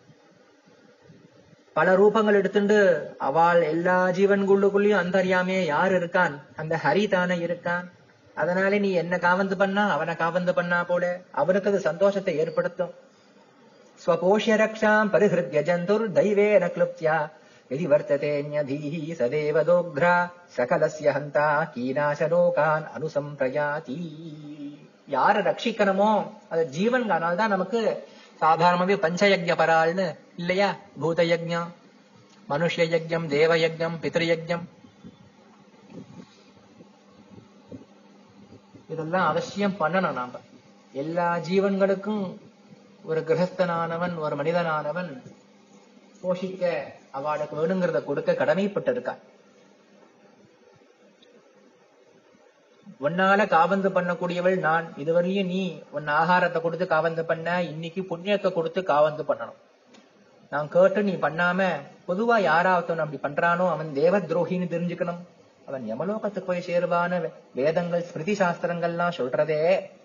பல ரூபங்கள் எடுத்துண்டு அவள் எல்லா ஜீவன்குள்ளுக்குள்ளயும் அந்தர்யாமே யார் இருக்கான்? அந்த ஹரி தானே இருக்கான். அதனால நீ என்ன காவந்து பண்ணா அவனை காவந்து பண்ணா போல அவனுக்கு அது சந்தோஷத்தை ஏற்படுத்தும். ஸ்வபோஷ்ய ரக்ஷாம் பரிஹிருத்ய ஜந்துர் தெய்வேன க்ளுப்த்யா யதி வர்த்ததே ஞதீஹி சதேவதோக்ரா சகலஸ்ய ஹந்தா கீனாசலோகான் அனுசம்பிரயாதி. யார ரட்சிக்கணுமோ அது ஜீவன். அதனால்தான் நமக்கு சாதாரணமாவே பஞ்சயஜ்ய பராள்னு இல்லையா? பூத யஜ்ஞம், மனுஷ்ய யஜ்ஞம், தேவ யஜ்ஞம், பித்ருயஜ்ஞம், இதெல்லாம் அவசியம் பண்ணணும். நாம எல்லா ஜீவன்களுக்கும் ஒரு கிரகஸ்தனானவன், ஒரு மனிதனானவன் போஷிக்க அவளுக்கு வேணுங்கிறத கொடுக்க கடமைப்பட்டு இருக்கான். உன்னால காவந்து பண்ணக்கூடியவள் நான். இதுவரையும் நீ உன் ஆகாரத்தை கொடுத்து காவந்து பண்ண, இன்னைக்கு புண்ணியத்தை கொடுத்து காவந்து பண்ணணும். நான் கேட்டு நீ பண்ணாம பொதுவா யாராவது அப்படி பண்றானோ அவன் தேவ துரோகின்னு தெரிஞ்சுக்கணும். அவன் யமலோகத்துக்கு போய் சேருவான வேதங்கள் ஸ்மிருதி சாஸ்திரங்கள்லாம் சொல்றதே.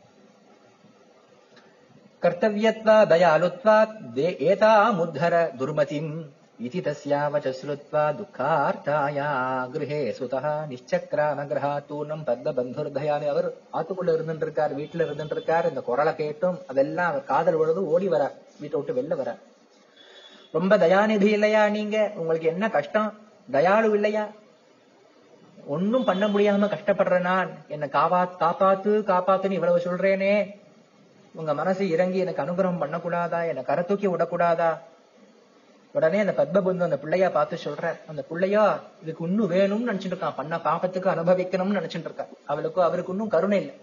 கர்த்தவியத்வா தயாலுத்வா ஏதா முத்தர துர்மதிம் இதி தஸ்யாவச ஸ்ருத்வா துக்கார்த்தாயா கிருஹே சுதா நிச்சக்ராம கிரஹாத்தூர்ணம் பத்ம பந்துர்தயானு. அவர் ஆத்துக்குள்ள இருந்துட்டு இருக்கார், வீட்டுல இருந்துட்டு இருக்கார். இந்த குரலை கேட்டும் அதெல்லாம் அவர் காதல் விழுது ஓடி வர, வீட்டை விட்டு வெளில வர. ரொம்ப தயாநிதி இல்லையா நீங்க? உங்களுக்கு என்ன கஷ்டம்? தயாளு இல்லையா? ஒன்னும் பண்ண முடியாம கஷ்டப்படுற நான், என்ன காப்பாத்துன்னு இவ்வளவு சொல்றேனே, உங்க மனசு இறங்கி எனக்கு அனுகிரகம் பண்ணக்கூடாதா? என்ன கரை தூக்கி விடக்கூடாதா? உடனே அந்த பத்மபந்து அந்த பிள்ளையா பார்த்து சொல்ற, அந்த பிள்ளையா இதுக்கு இன்னும் வேணும்னு நினைச்சிட்டு இருக்கான், பண்ண பாபத்துக்கு அனுபவிக்கணும்னு நினைச்சிட்டு இருக்கான். அவருக்கு இன்னும் கருணை இல்லை.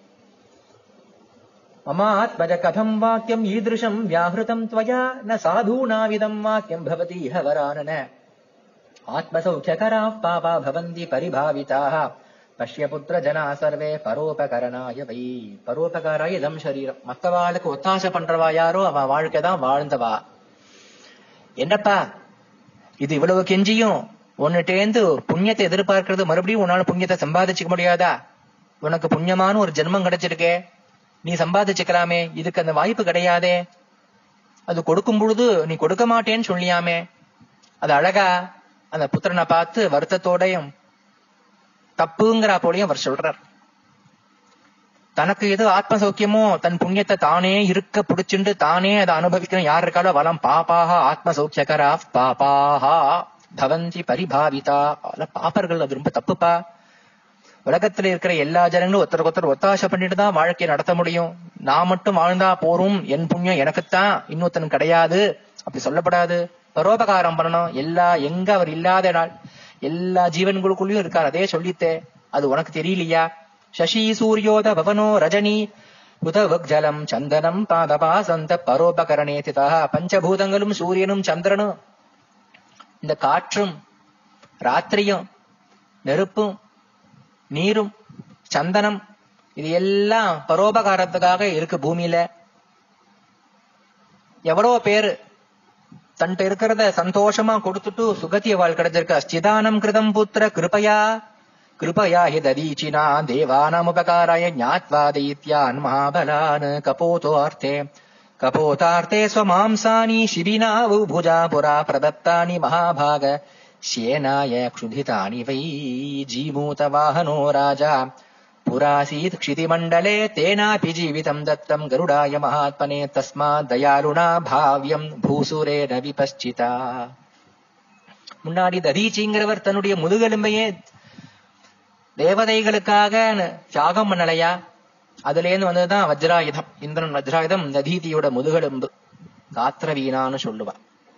மமாத்மஜ கதம் வாக்கியம் ஈதிருஷம் வியாஹிருதம் त्वया ந சாதூனாவிதம் வாக்கியம் பவதி ஹவரானன ஆத்மசௌக்கியகராः பாபா பவந்தி பரிபாவிதாः பஷ்ய புத்திர ஜனா சர்வே பரோபகரணாய வை. பரோபகாராய இதம் சரீரம். மத்தவாளுக்கு ஒத்தாசை பண்றவா யாரோ அவ வாழ்க்கைதான் வாழ்ந்தவா. என்னப்பா இது இவ்வளவு கெஞ்சியும் உன்னிட்டேந்து புண்ணியத்தை எதிர்பார்க்கறது, மறுபடியும் உன்னால புண்ணியத்தை சம்பாதிச்சுக்க முடியாதா? உனக்கு புண்ணியமான ஒரு ஜென்மம் கிடைச்சிருக்கே, நீ சம்பாதிச்சுக்கலாமே. இதுக்கு அந்த வாய்ப்பு கிடையாதே. அது கொடுக்கும் பொழுது நீ கொடுக்க மாட்டேன்னு சொல்லியாமே. அது அழகா அந்த புத்திரனை பார்த்து வருத்தத்தோடையும் தப்புங்கிறா போலையும் அவர் சொல்றார். தனக்கு எது ஆத்ம சௌக்கியமோ தன் புண்ணியத்தை தானே இருக்க பிடிச்சுண்டு தானே அதை அனுபவிக்கணும். யார் இருக்காலோ வலம் பாபாக ஆத்ம சௌக்கியகரா பாபாஹா பவந்தி பரிபாவிதா. பாப்பர்கள் அது ரொம்ப தப்புப்பா. உலகத்துல இருக்கிற எல்லா ஜனங்களும் ஒருத்தருக்கு ஒத்தாசை பண்ணிட்டு தான் வாழ்க்கையை நடத்த முடியும். நான் மட்டும் வாழ்ந்தா போரும், என் புண்ணியம் எனக்குத்தான், இன்னொருத்தனும் கிடையாது, அப்படி சொல்லப்படாது. பரோபகாரம் பண்ணணும். எங்க அவர் இல்லாத நாள் எல்லா ஜீவன்களுக்குள்ளயும் இருக்கார். அதே சொல்லித்தே, அது உனக்கு தெரியலையா? சசி சூரியோத பவனோ ரஜனி உதவக் ஜலம் சந்தனம் பாதபாசந்த பரோபகரணே திதா. பஞ்சபூதங்களும் சூரியனும் சந்திரனும் இந்த காற்றும் ராத்திரியும் நெருப்பும் நீரும் சந்தனம் இது எல்லாம் பரோபகாரத்துக்காக இருக்கு பூமியில. எவ்வளவு பேரு தன்ட்ட இருக்கிறத சந்தோஷமா கொடுத்துட்டு சுகத்திய வாழ் கிடைச்சிருக்க. ஸ்திதானம் கிருதம் புத்திர கிருபயா கிருபயா ஹி ததீச்சினா தேவானாம் உபகாராய ஞாத்வா தைத்யான் மகாபலான் கபோதார்த்தே ஸ்வமாம்சானி சிபினாவு புஜா புரா பிரதத்தானி மகாபாக சேனாய க்ஷுதிதானி வை ஜீமூத வாஹனோ ராஜா புராசீத் க்ஷிதிமண்டலே தேனாபி ஜீவிதம் தத்தம் கருடாய மகாத்மனே தஸ்மாத் தயாலுனா பாவ்யம் பூசுரேன விபஸ்சிதா. முன்னாடி ததீச்சிங்கிறவர் தன்னுடைய முதுகெலும்பையே தேவதைகளுக்காக தியாகம் பண்ணலையா? அதுல இருந்து வந்ததுதான் வஜ்ராயுதம். இந்திரன் வஜ்ராயுதம் ததீதியோட முதுகெலும்பு. காத்திரவீனான்னு சொல்லுவா.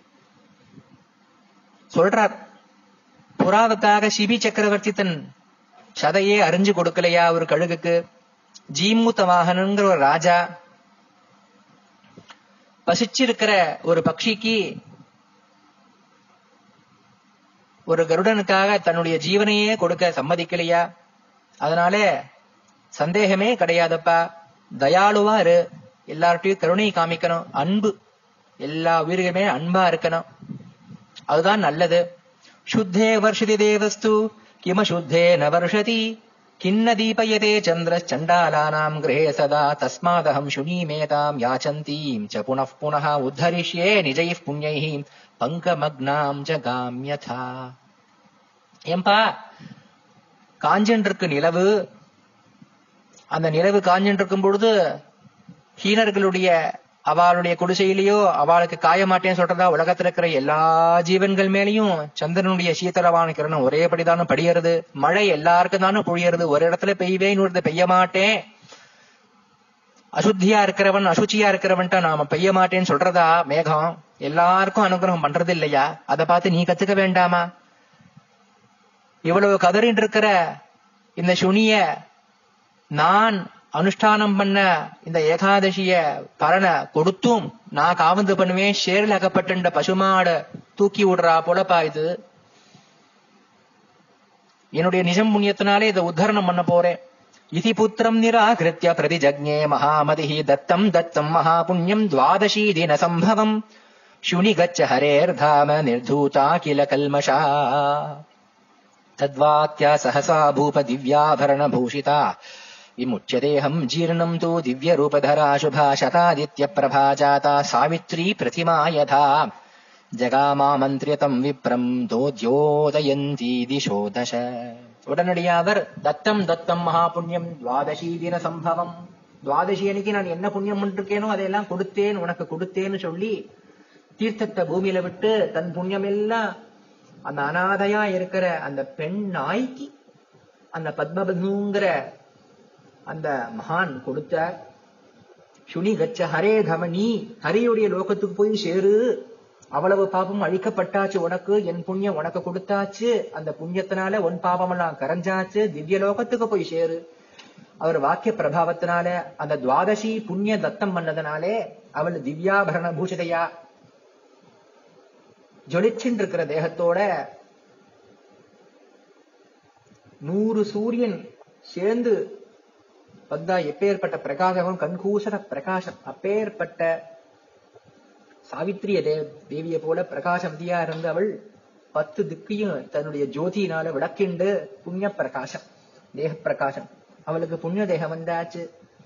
சொல்றார், புறாவுக்காக சிபி சக்கரவர்த்தி தன் சதையே அறிஞ்சு கொடுக்கலையா ஒரு கழுகுக்கு? ஜீமூத்த வாகனங்கிற ஒரு ராஜா பசிச்சிருக்கிற ஒரு பக்ஷிக்கு ஒரு கருடனுக்காக தன்னுடைய ஜீவனையே கொடுக்க சம்மதிக்கலையா? அதனால சந்தேகமே கிடையாதப்பா. தயாளுவா இரு, எல்லார்ட்டையும் கருணை காமிக்கணும், அன்பு, எல்லா உயிர்களுமே அன்பா இருக்கணும். அதுதான் நல்லது. சுத்தே வர்ஷதி தேவஸ்து கிம சுத்தே ந வர்ஷதி கிண்ண தீபயதே சந்திர சண்டாலானாம் கிரே சதா தஸ்மாதஹம் சுனீமேதாம் யாச்சந்தீம் ச புனః புனः உத்தரிஷ்யே நிஜைः புண்யைः பங்கமக்னாம் ஜகாம்யதா. ஏம்பா காஞ்சன் நிலவு, அந்த நிலவு காஞ்சன் இருக்கும் பொழுது ஹீனர்களுடைய அவளுடைய குடிசையிலேயோ அவளுக்கு காய மாட்டேன்னு சொல்றதா உலகத்துல இருக்கிற எல்லா ஜீவன்கள் மேலையும் சந்திரனுடைய சீதளவான கிரணம் ஒரேபடிதானே படியறது. மழை எல்லாருக்கும் தானே பொழியறது. ஒரு இடத்துல பெய்வே இன்னொரு பெய்ய மாட்டேன். அசுத்தியா இருக்கிறவன் அசுச்சியா இருக்கிறவன்ட்ட நாம பெய்ய மாட்டேன்னு சொல்றதா மேகம் எல்லாருக்கும் அனுகிரகம் பண்றது இல்லையா? அதை பார்த்து நீ கத்துக்க வேண்டாமா? இவ்வளவு கதறின் இருக்கிற இந்த சுனிய நான் அனுஷ்டானம் பண்ண இந்த ஏகாதசிய பலனை கொடுத்தும் நான் காவந்து பண்ணுவேன். ஷேரில் அகப்பட்ட பசுமாட தூக்கி விடுறா போலப்பா இது. என்னுடைய நிஜம் புண்ணியத்தினாலே இதை உத்தரணம் பண்ண போறேன். இதி புத்திரம் நிராகிருத்ய பிரதிஜக்ஞே மகாமதிஹி தத்தம் தத்தம் மகாபுண்ணியம் துவாதசி தின சம்பவம் சுனி கச்ச ஹரேர்தாம நிர்தூதா கில கல்மஷா தத்வாத்யா சஹசா பூப திவ்யாபரண பூஷிதா விமுச்யதேஹம் ஜீர்ணம் தூ திவ்ய ரூபதரா சுபா சதாதித்ய பிரபா ஜாதா சாவித்ரி பிரதிமா யதா ஜகாமாமந்திரியதம் விப்ரம் தோத்யோதயந்தி திசோ தச. உடனடியாக அவர் தத்தம் தத்தம் மகாபுண்ணியம் துவாதசி தின சம்பவம், துவாதசி அன்னைக்கு நான் என்ன புண்ணியம் பண்ணிருக்கேனோ அதையெல்லாம் கொடுத்தேன் உனக்கு கொடுத்தேன்னு சொல்லி தீர்த்தத்தை பூமியில விட்டு தன் புண்ணியம் எல்லாம் அந்த அனாதையா இருக்கிற அந்த பெண் நாய்க்கு அந்த பத்மபத்னுங்கிற அந்த மகான் கொடுத்தார். சுனி கச்ச ஹரே தமனி, ஹரியுடைய லோகத்துக்கு போய் சேரு. அவ்வளவு பாபம் அழிக்கப்பட்டாச்சு உனக்கு, என் புண்ணியம் உனக்கு கொடுத்தாச்சு. அந்த புண்ணியத்தினால உன் பாபம் எல்லாம் கரைஞ்சாச்சு. திவ்ய லோகத்துக்கு போய் சேரு. அவர் வாக்கிய பிரபாவத்தினால அந்த துவாதசி புண்ணிய தத்தம் பண்ணதுனாலே அவள் திவ்யாபரண பூஷிதையா ஜொலிச்சின் இருக்கிற தேகத்தோட 100 சூரியன் சேர்ந்து வந்தா எப்பேற்பட்ட பிரகாசம், கண்கூசர பிரகாசம். அப்பேற்பட்ட சாவித்திரிய தேவியை போல பிரகாசவதியா இருந்து அவள் 10 திக்கையும் தன்னுடைய ஜோதியினால விளக்கிண்டு புண்ணிய பிரகாசம், தேக பிரகாசம். அவளுக்கு புண்ணிய தேகம் வந்தாச்சு.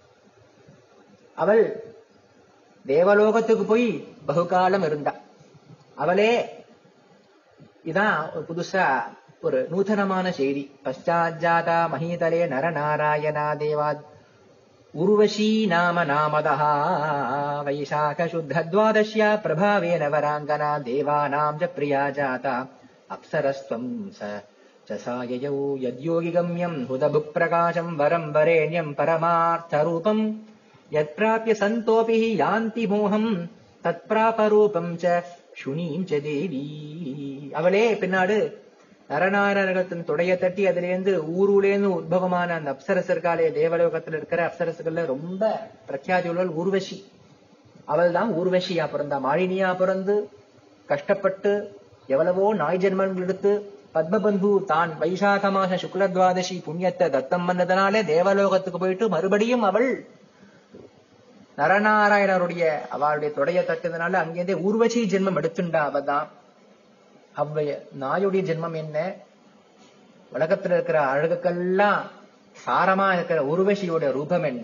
அவள் தேவலோகத்துக்கு போய் பகுகாலம் இருந்தா. அவளே இதான் புதுசா ஒரு நூதனமான செய்தி. பశ్చాజ్జాతా மஹீதலே நரநாராயணா தேவாத் உர்வஷீ நாம நாமதா வைசாக சுத்த துவாதஷ்யா பிரபாவேன வராங்கனா தேவானாம் ச பிரியா ஜாதா அப்சரஸ்வம் சசாயயௌ யத்யோகி கம்யம் ஹுதபு பிரகாசம் வரம் வரேண்யம் பரமார்த்த ரூபம் யத்ப்ராப்ய சந்தோபி யாந்தி மோகம் தத்ப்ராபரூபம் ச சுனீம் ச தேவி. அவளே பின்னாடு நரநாராயணத்தின் தொடைய தட்டி அதிலேருந்து ஊருலேருந்து உத்பவமான அந்த அப்சரசர்காலே தேவலோகத்தில் இருக்கிற அப்சரசுகள்ல ரொம்ப பிரఖ్యాதி உள்ளவள் ஊர்வசி. அவள் தான் ஊர்வசியா பிறந்தா. மாலினியா பிறந்து கஷ்டப்பட்டு எவ்வளவோ நாய் ஜென்மங்கள் எடுத்து பத்மபந்து தான் வைசாக மாச சுக்லத்வாதசி புண்ணியத்தை தத்தம் பண்ணதுனாலே தேவலோகத்துக்கு போயிட்டு மறுபடியும் அவள் நரநாராயணருடைய அவளுடைய தொடைய தட்டதுனால அங்கேருந்தே ஊர்வசி ஜென்மம் எடுத்துண்டா. அவதான் அவ்வைய நாயுடைய ஜென்மம் என்ன, உலகத்துல இருக்கிற அழகுக்கெல்லாம் சாரமா இருக்கிற உருவசியோட ரூபம் என்ன?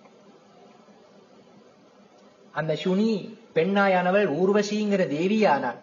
அந்த சுனி பெண்ணாயானவள் ஊர்வசிங்கிற தேவியானாள்.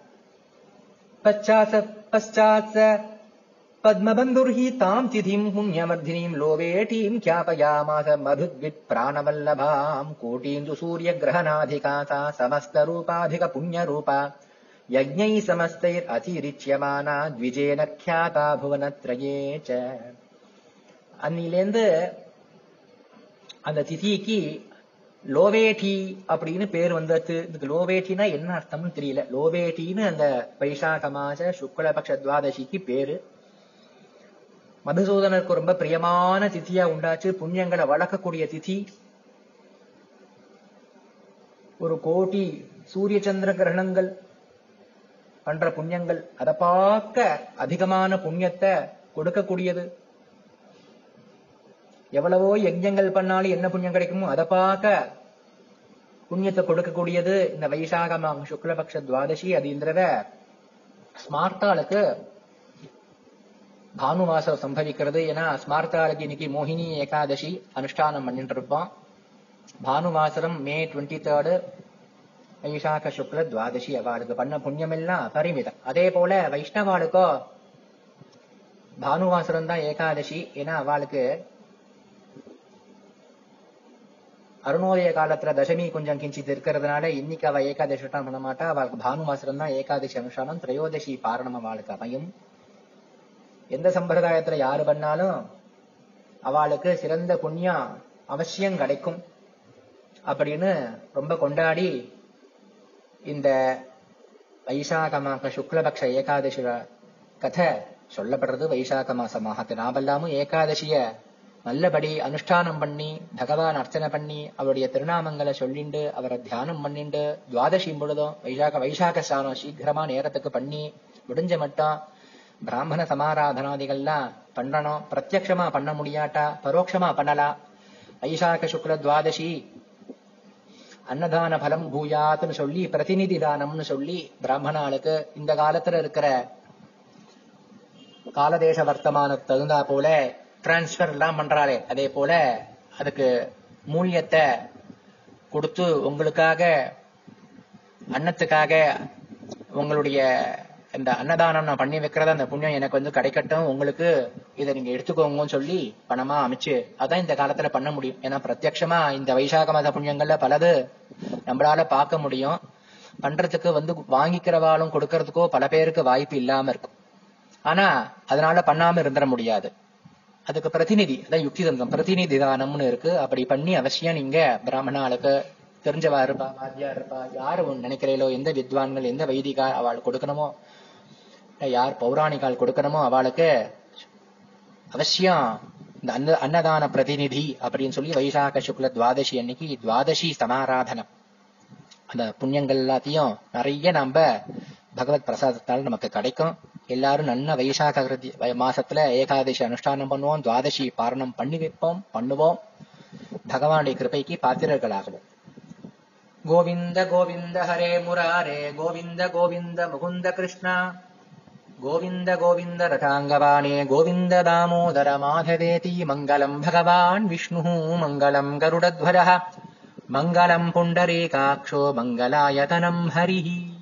பச்சாச பத்மபந்துர்ஹி தாம் திதிம் புண்ணியமர்தினீம் லோவேட்டீம் க்யாபயாமாச மதுத்வித் பிராணவல்லபாம் கோட்டீந்து சூரிய கிரகணாதிகாசா சமஸ்த ரூபாதிக புண்ணிய ரூபா யஜ்ஞை சமஸ்தைர் அதிரிச்சியமானா த்விஜேன க்யாதா புவனத்ரயே ச. அன்னிலேந்து அந்த திதிக்கு லோவேட்டி அப்படின்னு பேர் வந்தது. இதுக்கு லோவேட்டினா என்ன அர்த்தம்னு தெரியல. லோவேட்டின்னு அந்த வைசாக மாச சுக்லபக்ஷ துவாதசிக்கு பேரு. மதுசூதனருக்கு ரொம்ப பிரியமான திதியா உண்டாச்சு. புண்ணியங்களை வளர்க்கக்கூடிய திதி. ஒரு கோடி சூரிய சந்திர கிரகணங்கள் பண்ற புண்ணியங்கள், அதை பார்க்க அதிகமான புண்ணியத்தை கொடுக்கக்கூடியது. எவ்வளவோ யஜ்ஞங்கள் பண்ணாலும் என்ன புண்ணியம் கிடைக்குமோ அதை பார்க்க புண்ணியத்தை கொடுக்கக்கூடியது இந்த வைசாக சுக்லபக்ஷ துவாதசி. அது இந்த ஸ்மார்த்தாளுக்கு பானுவாசம் சம்பவிக்கிறது. ஏன்னா ஸ்மார்த்தாளுக்கு இன்னைக்கு மோகினி ஏகாதசி அனுஷ்டானம் பண்ணிட்டு இருப்போம். பானுவாசரம் மே 23 வைசாக சுக்ல துவாதசி. அவளுக்கு பண்ண புண்ணியம் எல்லாம் பரிமிதம். அதே போல வைஷ்ணவாளுக்கோ பானுவாசரம் தான் ஏகாதசி. ஏன்னா அவளுக்கு அருணோதய காலத்துல தசமி கொஞ்சம் கிஞ்சித் இருக்கிறதுனால இன்னைக்கு அவ ஏகாதசி அனுஷ்டானம் பண்ண மாட்டா. அவளுக்கு பானுவாசரம் தான் ஏகாதசி அனுஷ்டானம். திரையோதசி பாரணம் அவளுக்கு அமையும். எந்த சம்பிரதாயத்துல யாரு பண்ணாலும் அவளுக்கு சிறந்த புண்ணியம் அவசியம் கிடைக்கும் அப்படின்னு ரொம்ப கொண்டாடி இந்த வைசாக மாச சுக்லபக்ஷ ஏகாதசி கதை சொல்லப்படுறது. வைசாக மாச மாகத்து நாமெல்லாமும் ஏகாதசிய நல்லபடி அனுஷ்டானம் பண்ணி பகவான் அர்ச்சனை பண்ணி அவருடைய திருநாமங்களை சொல்லிண்டு அவரை தியானம் பண்ணிண்டு துவாதசி பொழுதும் வைசாக ஸ்நானம் சீக்கிரமா நேரத்துக்கு பண்ணி முடிஞ்ச மட்டும் பிராமண சமாராதனாதிகள்லாம் பண்ணணும். பிரத்யக்ஷமா பண்ண முடியாட்டா பரோட்சமா பண்ணலாம். வைசாக சுக்ல துவாதசி அன்னதான பலம் பூயாத்துன்னு சொல்லி பிரதிநிதி தானம்னு சொல்லி பிராமணாளுக்கு இந்த காலத்துல இருக்கிற காலதேச வர்த்தமானத்துக்கு தகுந்தா போல டிரான்ஸ்பர் எல்லாம் பண்றாளே, அதே போல அதுக்கு மூலியத்தை கொடுத்து உங்களுக்காக அன்னத்துக்காக உங்களுடைய இந்த அன்னதானம் நான் பண்ணி வைக்கிறதா அந்த புண்ணியம் எனக்கு வந்து கிடைக்கட்டும், உங்களுக்கு இதை நீங்க எடுத்துக்கோங்கன்னு சொல்லி பணமா அமைச்சு அதான் இந்த காலத்துல பண்ண முடியும். ஏன்னா பிரத்யட்சமா இந்த வைசாக மாத புண்ணியங்கள்ல பலது நம்மளால பார்க்க முடியும். பண்றதுக்கு வந்து வாங்கிக்கிறவாலும் கொடுக்கறதுக்கோ பல பேருக்கு வாய்ப்பு இல்லாம இருக்கும். ஆனா அதனால பண்ணாம இருந்துட முடியாது. அதுக்கு பிரதிநிதி அதான் யுக்தி தந்தம் பிரதிநிதி தானம்னு இருக்கு. அப்படி பண்ணி அவசியம் நீங்க பிராமணாளுக்கு தெரிஞ்சவா இருப்பா, வாத்தியா இருப்பா, யாரு நினைக்கிறீங்களோ எந்த வித்வான்கள் எந்த வைதிகா அவள் கொடுக்கணுமோ யார் பௌராணிகால் கொடுக்கணுமோ அவளுக்கு அவசியம் இந்த அன்னதான பிரதிநிதி அப்படின்னு சொல்லி வைசாக சுக்ல துவாதசி அன்னைக்கு துவாதசி சமாராதனம் அந்த புண்ணியங்கள் எல்லாத்தையும் நிறைய நம்ம பகவத் பிரசாதத்தால் நமக்கு கிடைக்கும். எல்லாரும் நல்ல வைசாக மாசத்துல ஏகாதசி அனுஷ்டானம் பண்ணுவோம், துவாதசி பாரணம் பண்ணி வைப்போம், பண்ணுவோம். பகவானுடைய கிருபைக்கு பாத்திரர்களாகவும். கோவிந்த கோவிந்த ஹரே முராரே கோவிந்த கோவிந்த முகுந்த கிருஷ்ணா கோவிந்த கோவிந்த ரதாங்கவானே கோவிந்த தாமோதர மாதவேதி. மங்களம் பகவான் விஷ்ணு மங்களம் கருடத்வரः மங்களம் புண்டரீகாட்சோ மங்களாயதனம் ஹரிः.